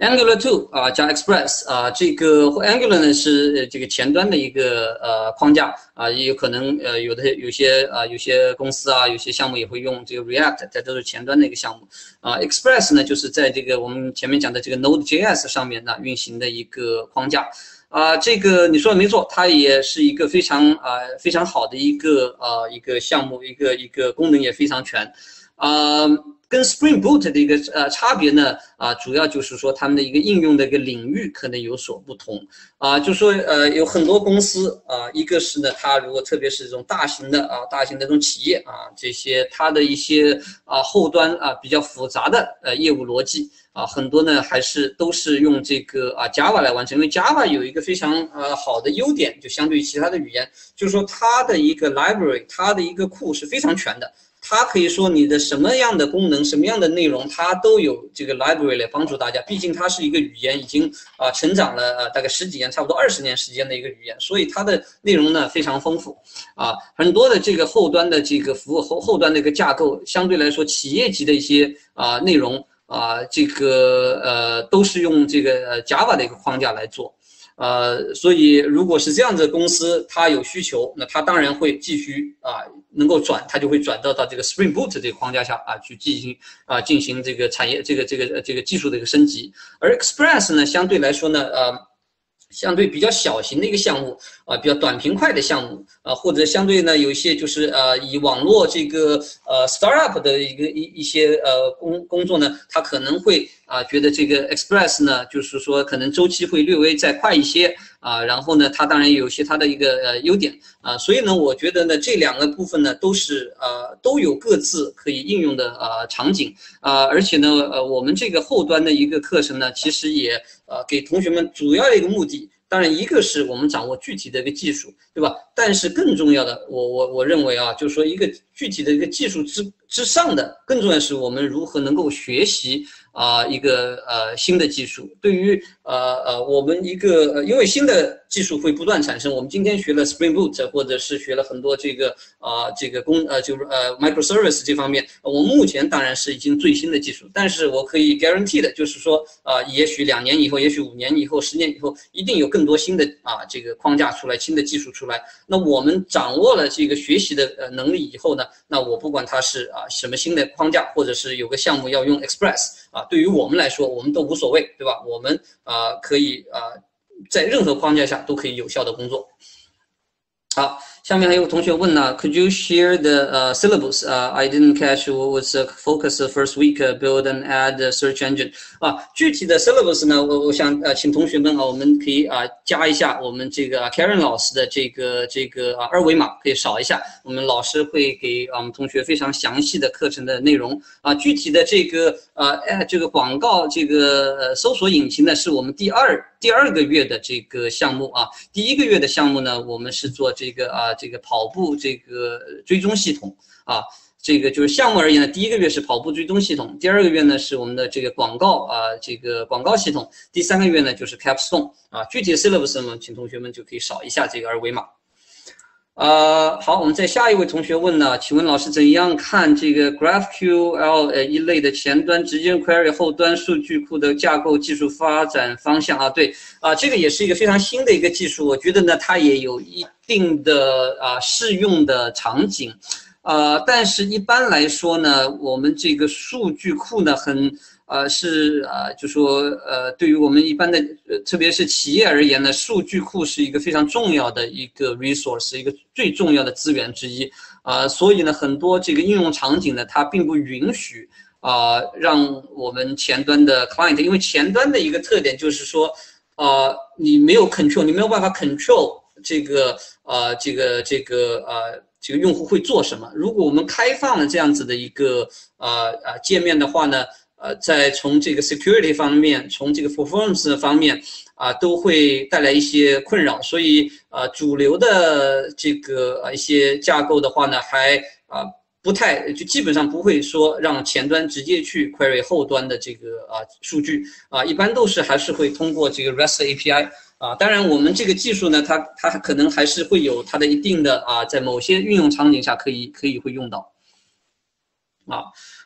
Angular two 啊加 Express 啊，这个 Angular 呢是这个前端的一个呃框架啊，也有可能呃有的有些啊有些公司啊有些项目也会用这个 React， 这都是前端的一个项目啊。Express 呢就是在这个我们前面讲的这个 Node.js 上面呢运行的一个框架啊。这个你说的没错，它也是一个非常啊非常好的一个啊一个项目，一个一个功能也非常全啊。跟 Spring Boot 的一个呃差别呢，啊，主要就是说他们的一个应用的一个领域可能有所不同啊，就说呃有很多公司啊，一个是呢，它如果特别是这种大型的啊大型的这种企业啊，这些它的一些啊后端啊比较复杂的呃业务逻辑啊，很多呢还是都是用这个啊 Java 来完成，因为 Java 有一个非常呃好的优点，就相对于其他的语言，就是说它的一个 library， 它的一个库是非常全的。它可以说你的什么样的功能、什么样的内容，它都有这个 library 来帮助大家。毕竟它是一个语言，已经啊、呃、成长了呃大概十几年，差不多二十年时间的一个语言，所以它的内容呢非常丰富啊。很多的这个后端的这个服务后后端的一个架构，相对来说企业级的一些啊、呃、内容啊、呃，这个呃都是用这个呃 Java 的一个框架来做。呃，所以如果是这样子的公司，它有需求，那它当然会继续啊、呃，能够转，它就会转到到这个 Spring Boot 这个框架下啊，去进行啊进行这个产业这个这个这个技术的一个升级。而 Express 呢，相对来说呢，呃。相对比较小型的一个项目啊、呃，比较短平快的项目啊、呃，或者相对呢有一些就是呃以网络这个呃 startup 的一个一一些呃工工作呢，它可能会啊、呃、觉得这个 Express 呢，就是说可能周期会略微再快一些啊、呃，然后呢它当然有些它的一个呃优点啊、呃，所以呢我觉得呢这两个部分呢都是呃都有各自可以应用的呃场景啊、呃，而且呢呃我们这个后端的一个课程呢，其实也呃给同学们主要的一个目的。当然，一个是我们掌握具体的一个技术，对吧？但是更重要的，我我我认为啊，就是说一个具体的一个技术之之上的，更重要的是我们如何能够学习啊、呃、一个呃新的技术。对于呃呃我们一个、呃，因为新的技术会不断产生，我们今天学了 Spring Boot， 或者是学了很多这个啊、呃、这个公呃就是呃 microservice 这方面，我目前当然是已经最新的技术，但是我可以 guarantee 的就是说啊、呃，也许两年以后，也许五年以后，十年以后，一定有更多新的啊这个框架出来，新的技术出来。那我们掌握了这个学习的呃能力以后呢，那我不管它是啊什么新的框架，或者是有个项目要用 Express 啊，对于我们来说，我们都无所谓，对吧？我们啊可以啊在任何框架下都可以有效的工作。好。下面还有同学问呢 ，Could you share the uh, syllabus? Uh, I didn't catch what was the focus the first week. Uh, build and add a search engine. 啊，具体的 syllabus 呢，我我想呃，请同学们啊，我们可以啊加一下我们这个 Karen 老师的这个这个啊二维码，可以扫一下，我们老师会给啊我们同学非常详细的课程的内容啊。具体的这个呃哎这个广告这个呃搜索引擎呢，是我们第二第二个月的这个项目啊。第一个月的项目呢，我们是做这个啊。这个跑步这个追踪系统啊，这个就是项目而言呢，第一个月是跑步追踪系统，第二个月呢是我们的这个广告啊，这个广告系统，第三个月呢就是 Capstone 啊。具体的 syllabus 呢，请同学们就可以扫一下这个二维码。呃，好，我们再下一位同学问呢，请问老师怎样看这个 GraphQL 呃一类的前端直接 query 后端数据库的架构技术发展方向啊？对啊，这个也是一个非常新的一个技术，我觉得呢它也有一定的啊适用的场景，呃，但是一般来说呢，我们这个数据库呢很。呃，是啊、呃，就说呃，对于我们一般的，呃，特别是企业而言呢，数据库是一个非常重要的一个 resource， 一个最重要的资源之一啊、呃，所以呢，很多这个应用场景呢，它并不允许啊、呃，让我们前端的 client， 因为前端的一个特点就是说，呃，你没有 control， 你没有办法 control 这个呃，这个这个呃。这个用户会做什么？如果我们开放了这样子的一个呃呃界面的话呢？呃，在从这个 security 方面，从这个 performance 方面啊、呃，都会带来一些困扰。所以，呃，主流的这个呃一些架构的话呢，还啊、呃、不太，就基本上不会说让前端直接去 query 后端的这个啊、呃、数据啊、呃，一般都是还是会通过这个 REST A P I 啊、呃。当然，我们这个技术呢，它它可能还是会有它的一定的啊、呃，在某些运用场景下可以可以会用到啊。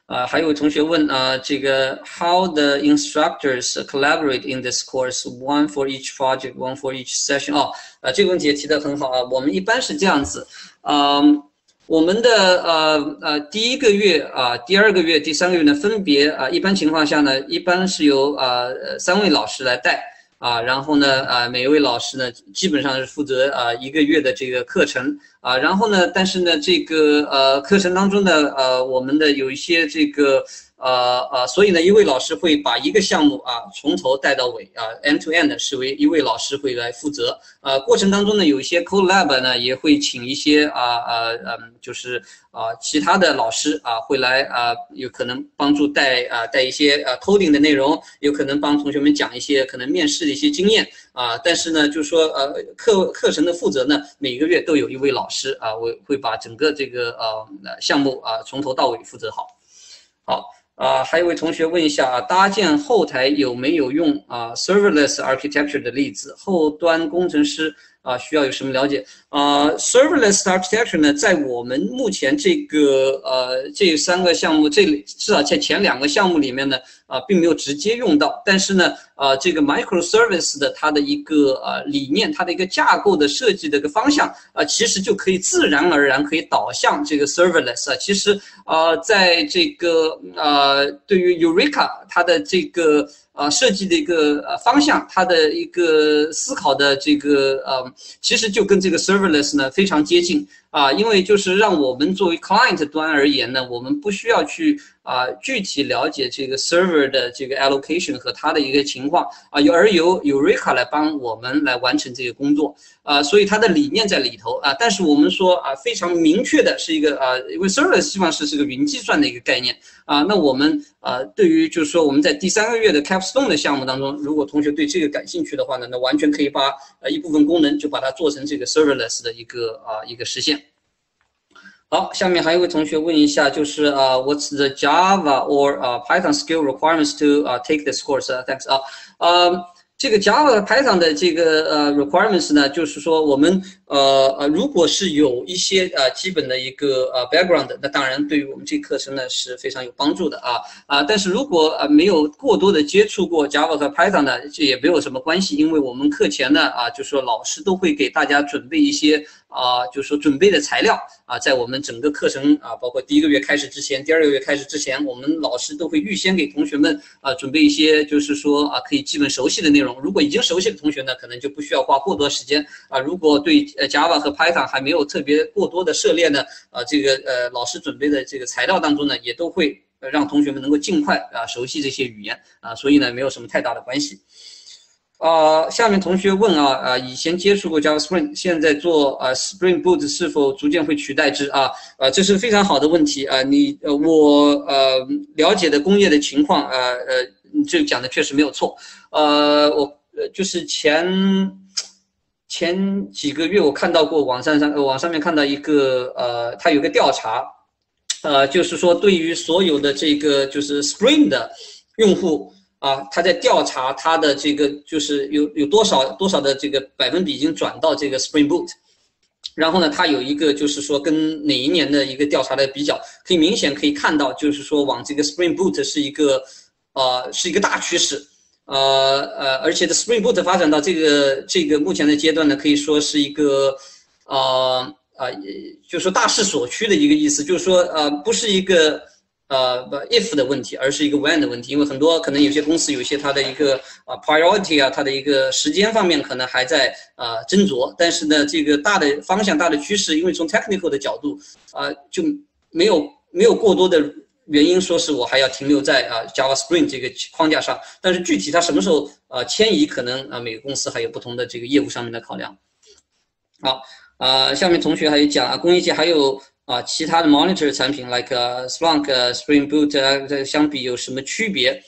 啊、呃，还有同学问啊、呃，这个 how the instructors collaborate in this course, one for each project, one for each session。哦，呃，这个问题也提得很好啊。我们一般是这样子，嗯、呃，我们的呃呃第一个月啊、呃，第二个月、第三个月呢，分别啊、呃，一般情况下呢，一般是由啊、呃、三位老师来带。啊，然后呢，啊，每一位老师呢，基本上是负责啊一个月的这个课程啊，然后呢，但是呢，这个呃课程当中呢，呃，我们的有一些这个呃呃，所以呢，一位老师会把一个项目啊从头带到尾啊 ，end to end 是为一位老师会来负责。呃，过程当中呢，有一些 collab 呢，也会请一些啊啊嗯，就是啊其他的老师啊会来啊，有可能帮助带啊带一些啊 coding 的内容，有可能帮同学们讲一些可能面试的一些经验啊。但是呢，就是说呃课课程的负责呢，每个月都有一位老师啊，会会把整个这个呃项目啊从头到尾负责好。好。啊、呃，还有一位同学问一下啊，搭建后台有没有用啊 serverless architecture 的例子？后端工程师啊需要有什么了解？啊、呃、，serverless architecture 呢，在我们目前这个呃这三个项目，这至少在前两个项目里面呢，啊、呃，并没有直接用到。但是呢，啊、呃，这个 microservice 的它的一个呃理念，它的一个架构的设计的一个方向啊、呃，其实就可以自然而然可以导向这个 serverless 啊。其实啊、呃，在这个呃对于 Eureka 它的这个呃设计的一个呃方向，它的一个思考的这个呃，其实就跟这个 serverless 呢非常接近啊、呃，因为就是让我们作为 client 端而言呢，我们不需要去啊、呃、具体了解这个 server 的这个 allocation 和它的一个情况啊，由、呃、而由 Eureka 来帮我们来完成这个工作啊、呃，所以它的理念在里头啊、呃，但是我们说啊、呃、非常明确的是一个啊、呃，因为 serverless 基本上是这个云计算的一个概念啊、呃，那我们啊、呃、对于就是说我们在第三个月的 Capstone 的项目当中，如果同学对这个感兴趣的话呢，那完全可以把呃一部分功能就把它做成这个 serverless 的一个啊、呃、一个实现。好，下面还有一位同学问一下，就是啊、uh, ，What's the Java or 啊、uh, Python skill requirements to 啊、uh, take this course？ Uh, thanks 啊，呃，这个 Java 和 Python 的这个呃 requirements 呢，就是说我们呃呃，如果是有一些呃基本的一个呃 background， 那当然对于我们这课程呢是非常有帮助的啊啊，但是如果呃没有过多的接触过 Java 和 Python 呢，这也没有什么关系，因为我们课前呢啊，就是说老师都会给大家准备一些。啊，就是说准备的材料啊，在我们整个课程啊，包括第一个月开始之前，第二个月开始之前，我们老师都会预先给同学们啊准备一些，就是说啊可以基本熟悉的内容。如果已经熟悉的同学呢，可能就不需要花过多时间啊。如果对呃 Java 和 Python 还没有特别过多的涉猎呢，啊，这个呃老师准备的这个材料当中呢，也都会让同学们能够尽快啊熟悉这些语言啊，所以呢没有什么太大的关系。呃，下面同学问啊，呃，以前接触过 Java Spring， 现在做呃 Spring Boot 是否逐渐会取代之啊？呃，这是非常好的问题啊、呃。你呃，我呃了解的工业的情况，呃呃，你这讲的确实没有错。呃，我呃就是前前几个月我看到过网上上网上面看到一个呃，它有个调查，呃，就是说对于所有的这个就是 Spring 的用户。啊，他在调查他的这个就是有有多少多少的这个百分比已经转到这个 Spring Boot， 然后呢，他有一个就是说跟哪一年的一个调查的比较，可以明显可以看到，就是说往这个 Spring Boot 是一个呃是一个大趋势，呃呃，而且的 Spring Boot 发展到这个这个目前的阶段呢，可以说是一个呃呃，就是说大势所趋的一个意思，就是说呃不是一个。呃 if 的问题，而是一个 when 的问题，因为很多可能有些公司有一些它的一个啊 priority 啊，它的一个时间方面可能还在啊斟酌，但是呢，这个大的方向、大的趋势，因为从 technical 的角度啊就没有没有过多的原因说是我还要停留在啊 Java Spring 这个框架上，但是具体它什么时候啊迁移，可能啊每个公司还有不同的这个业务上面的考量。好啊，下面同学还有讲啊，工业界还有。啊，其他的 monitor 产品 ，like、uh, Splunk、uh, Spring Boot 啊，这相比有什么区别？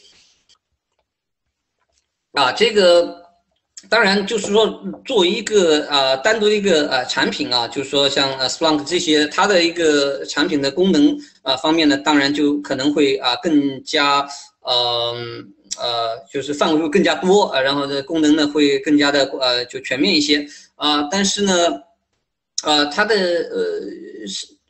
啊，这个当然就是说，作为一个啊、呃、单独一个呃产品啊，就是说像呃 Splunk 这些，它的一个产品的功能啊、呃、方面呢，当然就可能会啊、呃、更加呃呃就是范围会更加多啊、呃，然后的功能呢会更加的呃就全面一些啊、呃，但是呢，呃它的呃是。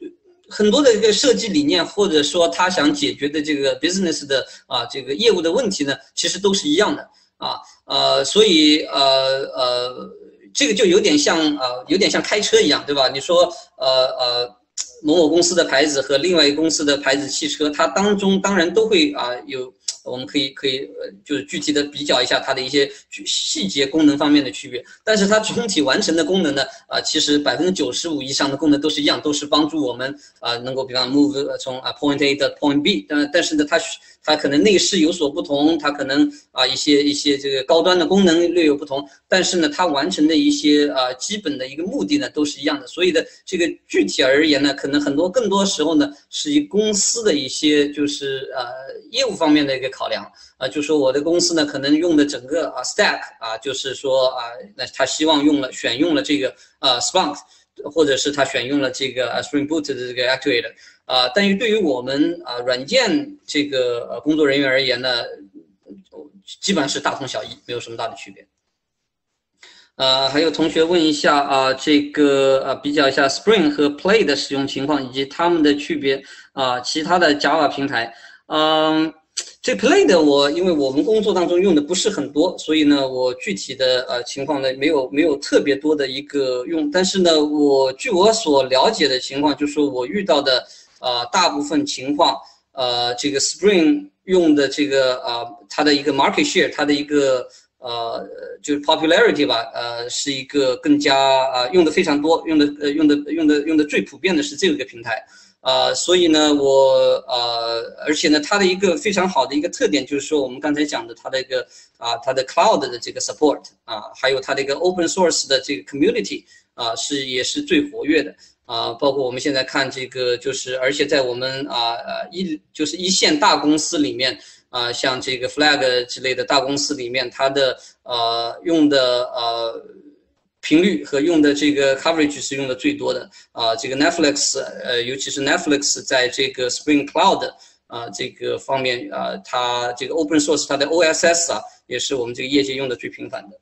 很多的这个设计理念，或者说他想解决的这个 business 的啊这个业务的问题呢，其实都是一样的啊呃，所以呃呃，这个就有点像呃有点像开车一样，对吧？你说呃呃某某公司的牌子和另外一个公司的牌子汽车，它当中当然都会啊有。我们可以可以呃，就是具体的比较一下它的一些细节功能方面的区别，但是它总体完成的功能呢，啊、呃，其实百分之九十五以上的功能都是一样，都是帮助我们啊、呃、能够比方 move 从啊 point A 到 point B， 但但是呢，它它可能内饰有所不同，它可能啊、呃、一些一些这个高端的功能略有不同，但是呢，它完成的一些啊、呃、基本的一个目的呢都是一样的，所以的这个具体而言呢，可能很多更多时候呢是以公司的一些就是呃业务方面的一个考量啊、呃，就说我的公司呢，可能用的整个啊 stack 啊，就是说啊，那他希望用了选用了这个呃 Splunk， 或者是他选用了这个 Spring Boot 的这个 Actuator 啊、呃，但是对于我们啊软件这个呃工作人员而言呢，基本上是大同小异，没有什么大的区别。呃，还有同学问一下啊、呃，这个呃比较一下 Spring 和 Play 的使用情况以及它们的区别啊、呃，其他的 Java 平台。嗯，这 Play 的我，因为我们工作当中用的不是很多，所以呢，我具体的呃情况呢，没有没有特别多的一个用。但是呢，我据我所了解的情况，就是说我遇到的呃大部分情况，呃，这个 Spring 用的这个呃它的一个 market share， 它的一个呃就是 popularity 吧，呃是一个更加呃用的非常多，用的呃用的用的用的最普遍的是这个平台。呃，所以呢，我呃，而且呢，它的一个非常好的一个特点就是说，我们刚才讲的它的一个啊，它的 cloud 的这个 support 啊，还有它的一个 open source 的这个 community 啊，是也是最活跃的啊。包括我们现在看这个，就是而且在我们啊呃一就是一线大公司里面啊，像这个 Flag 之类的大公司里面，它的呃用的呃。频率和用的这个 coverage 是用的最多的啊、呃，这个 Netflix 呃，尤其是 Netflix 在这个 Spring Cloud 啊、呃、这个方面啊、呃，它这个 open source 它的 O S S 啊，也是我们这个业界用的最频繁的。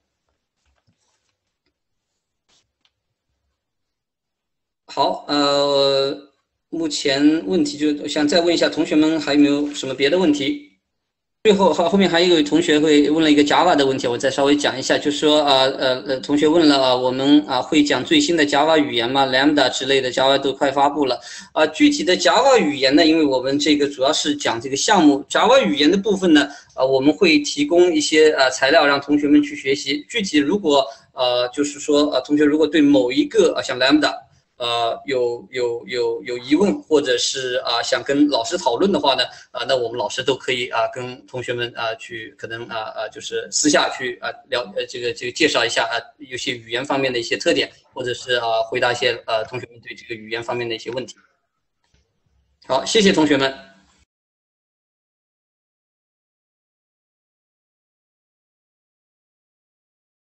好，呃，目前问题就想再问一下同学们还有没有什么别的问题？最后后后面还有一位同学会问了一个 Java 的问题，我再稍微讲一下，就是说啊呃呃，同学问了啊，我们啊会讲最新的 Java 语言吗 ？Lambda 之类的 Java 都快发布了啊。具体的 Java 语言呢，因为我们这个主要是讲这个项目 Java 语言的部分呢，啊我们会提供一些呃材料让同学们去学习。具体如果呃就是说呃同学如果对某一个啊像 Lambda。呃，有有有有疑问，或者是啊、呃、想跟老师讨论的话呢，啊、呃，那我们老师都可以啊、呃、跟同学们啊、呃、去可能啊啊、呃、就是私下去啊、呃、聊呃这个这个介绍一下啊、呃、有些语言方面的一些特点，或者是啊、呃、回答一些呃同学们对这个语言方面的一些问题。好，谢谢同学们。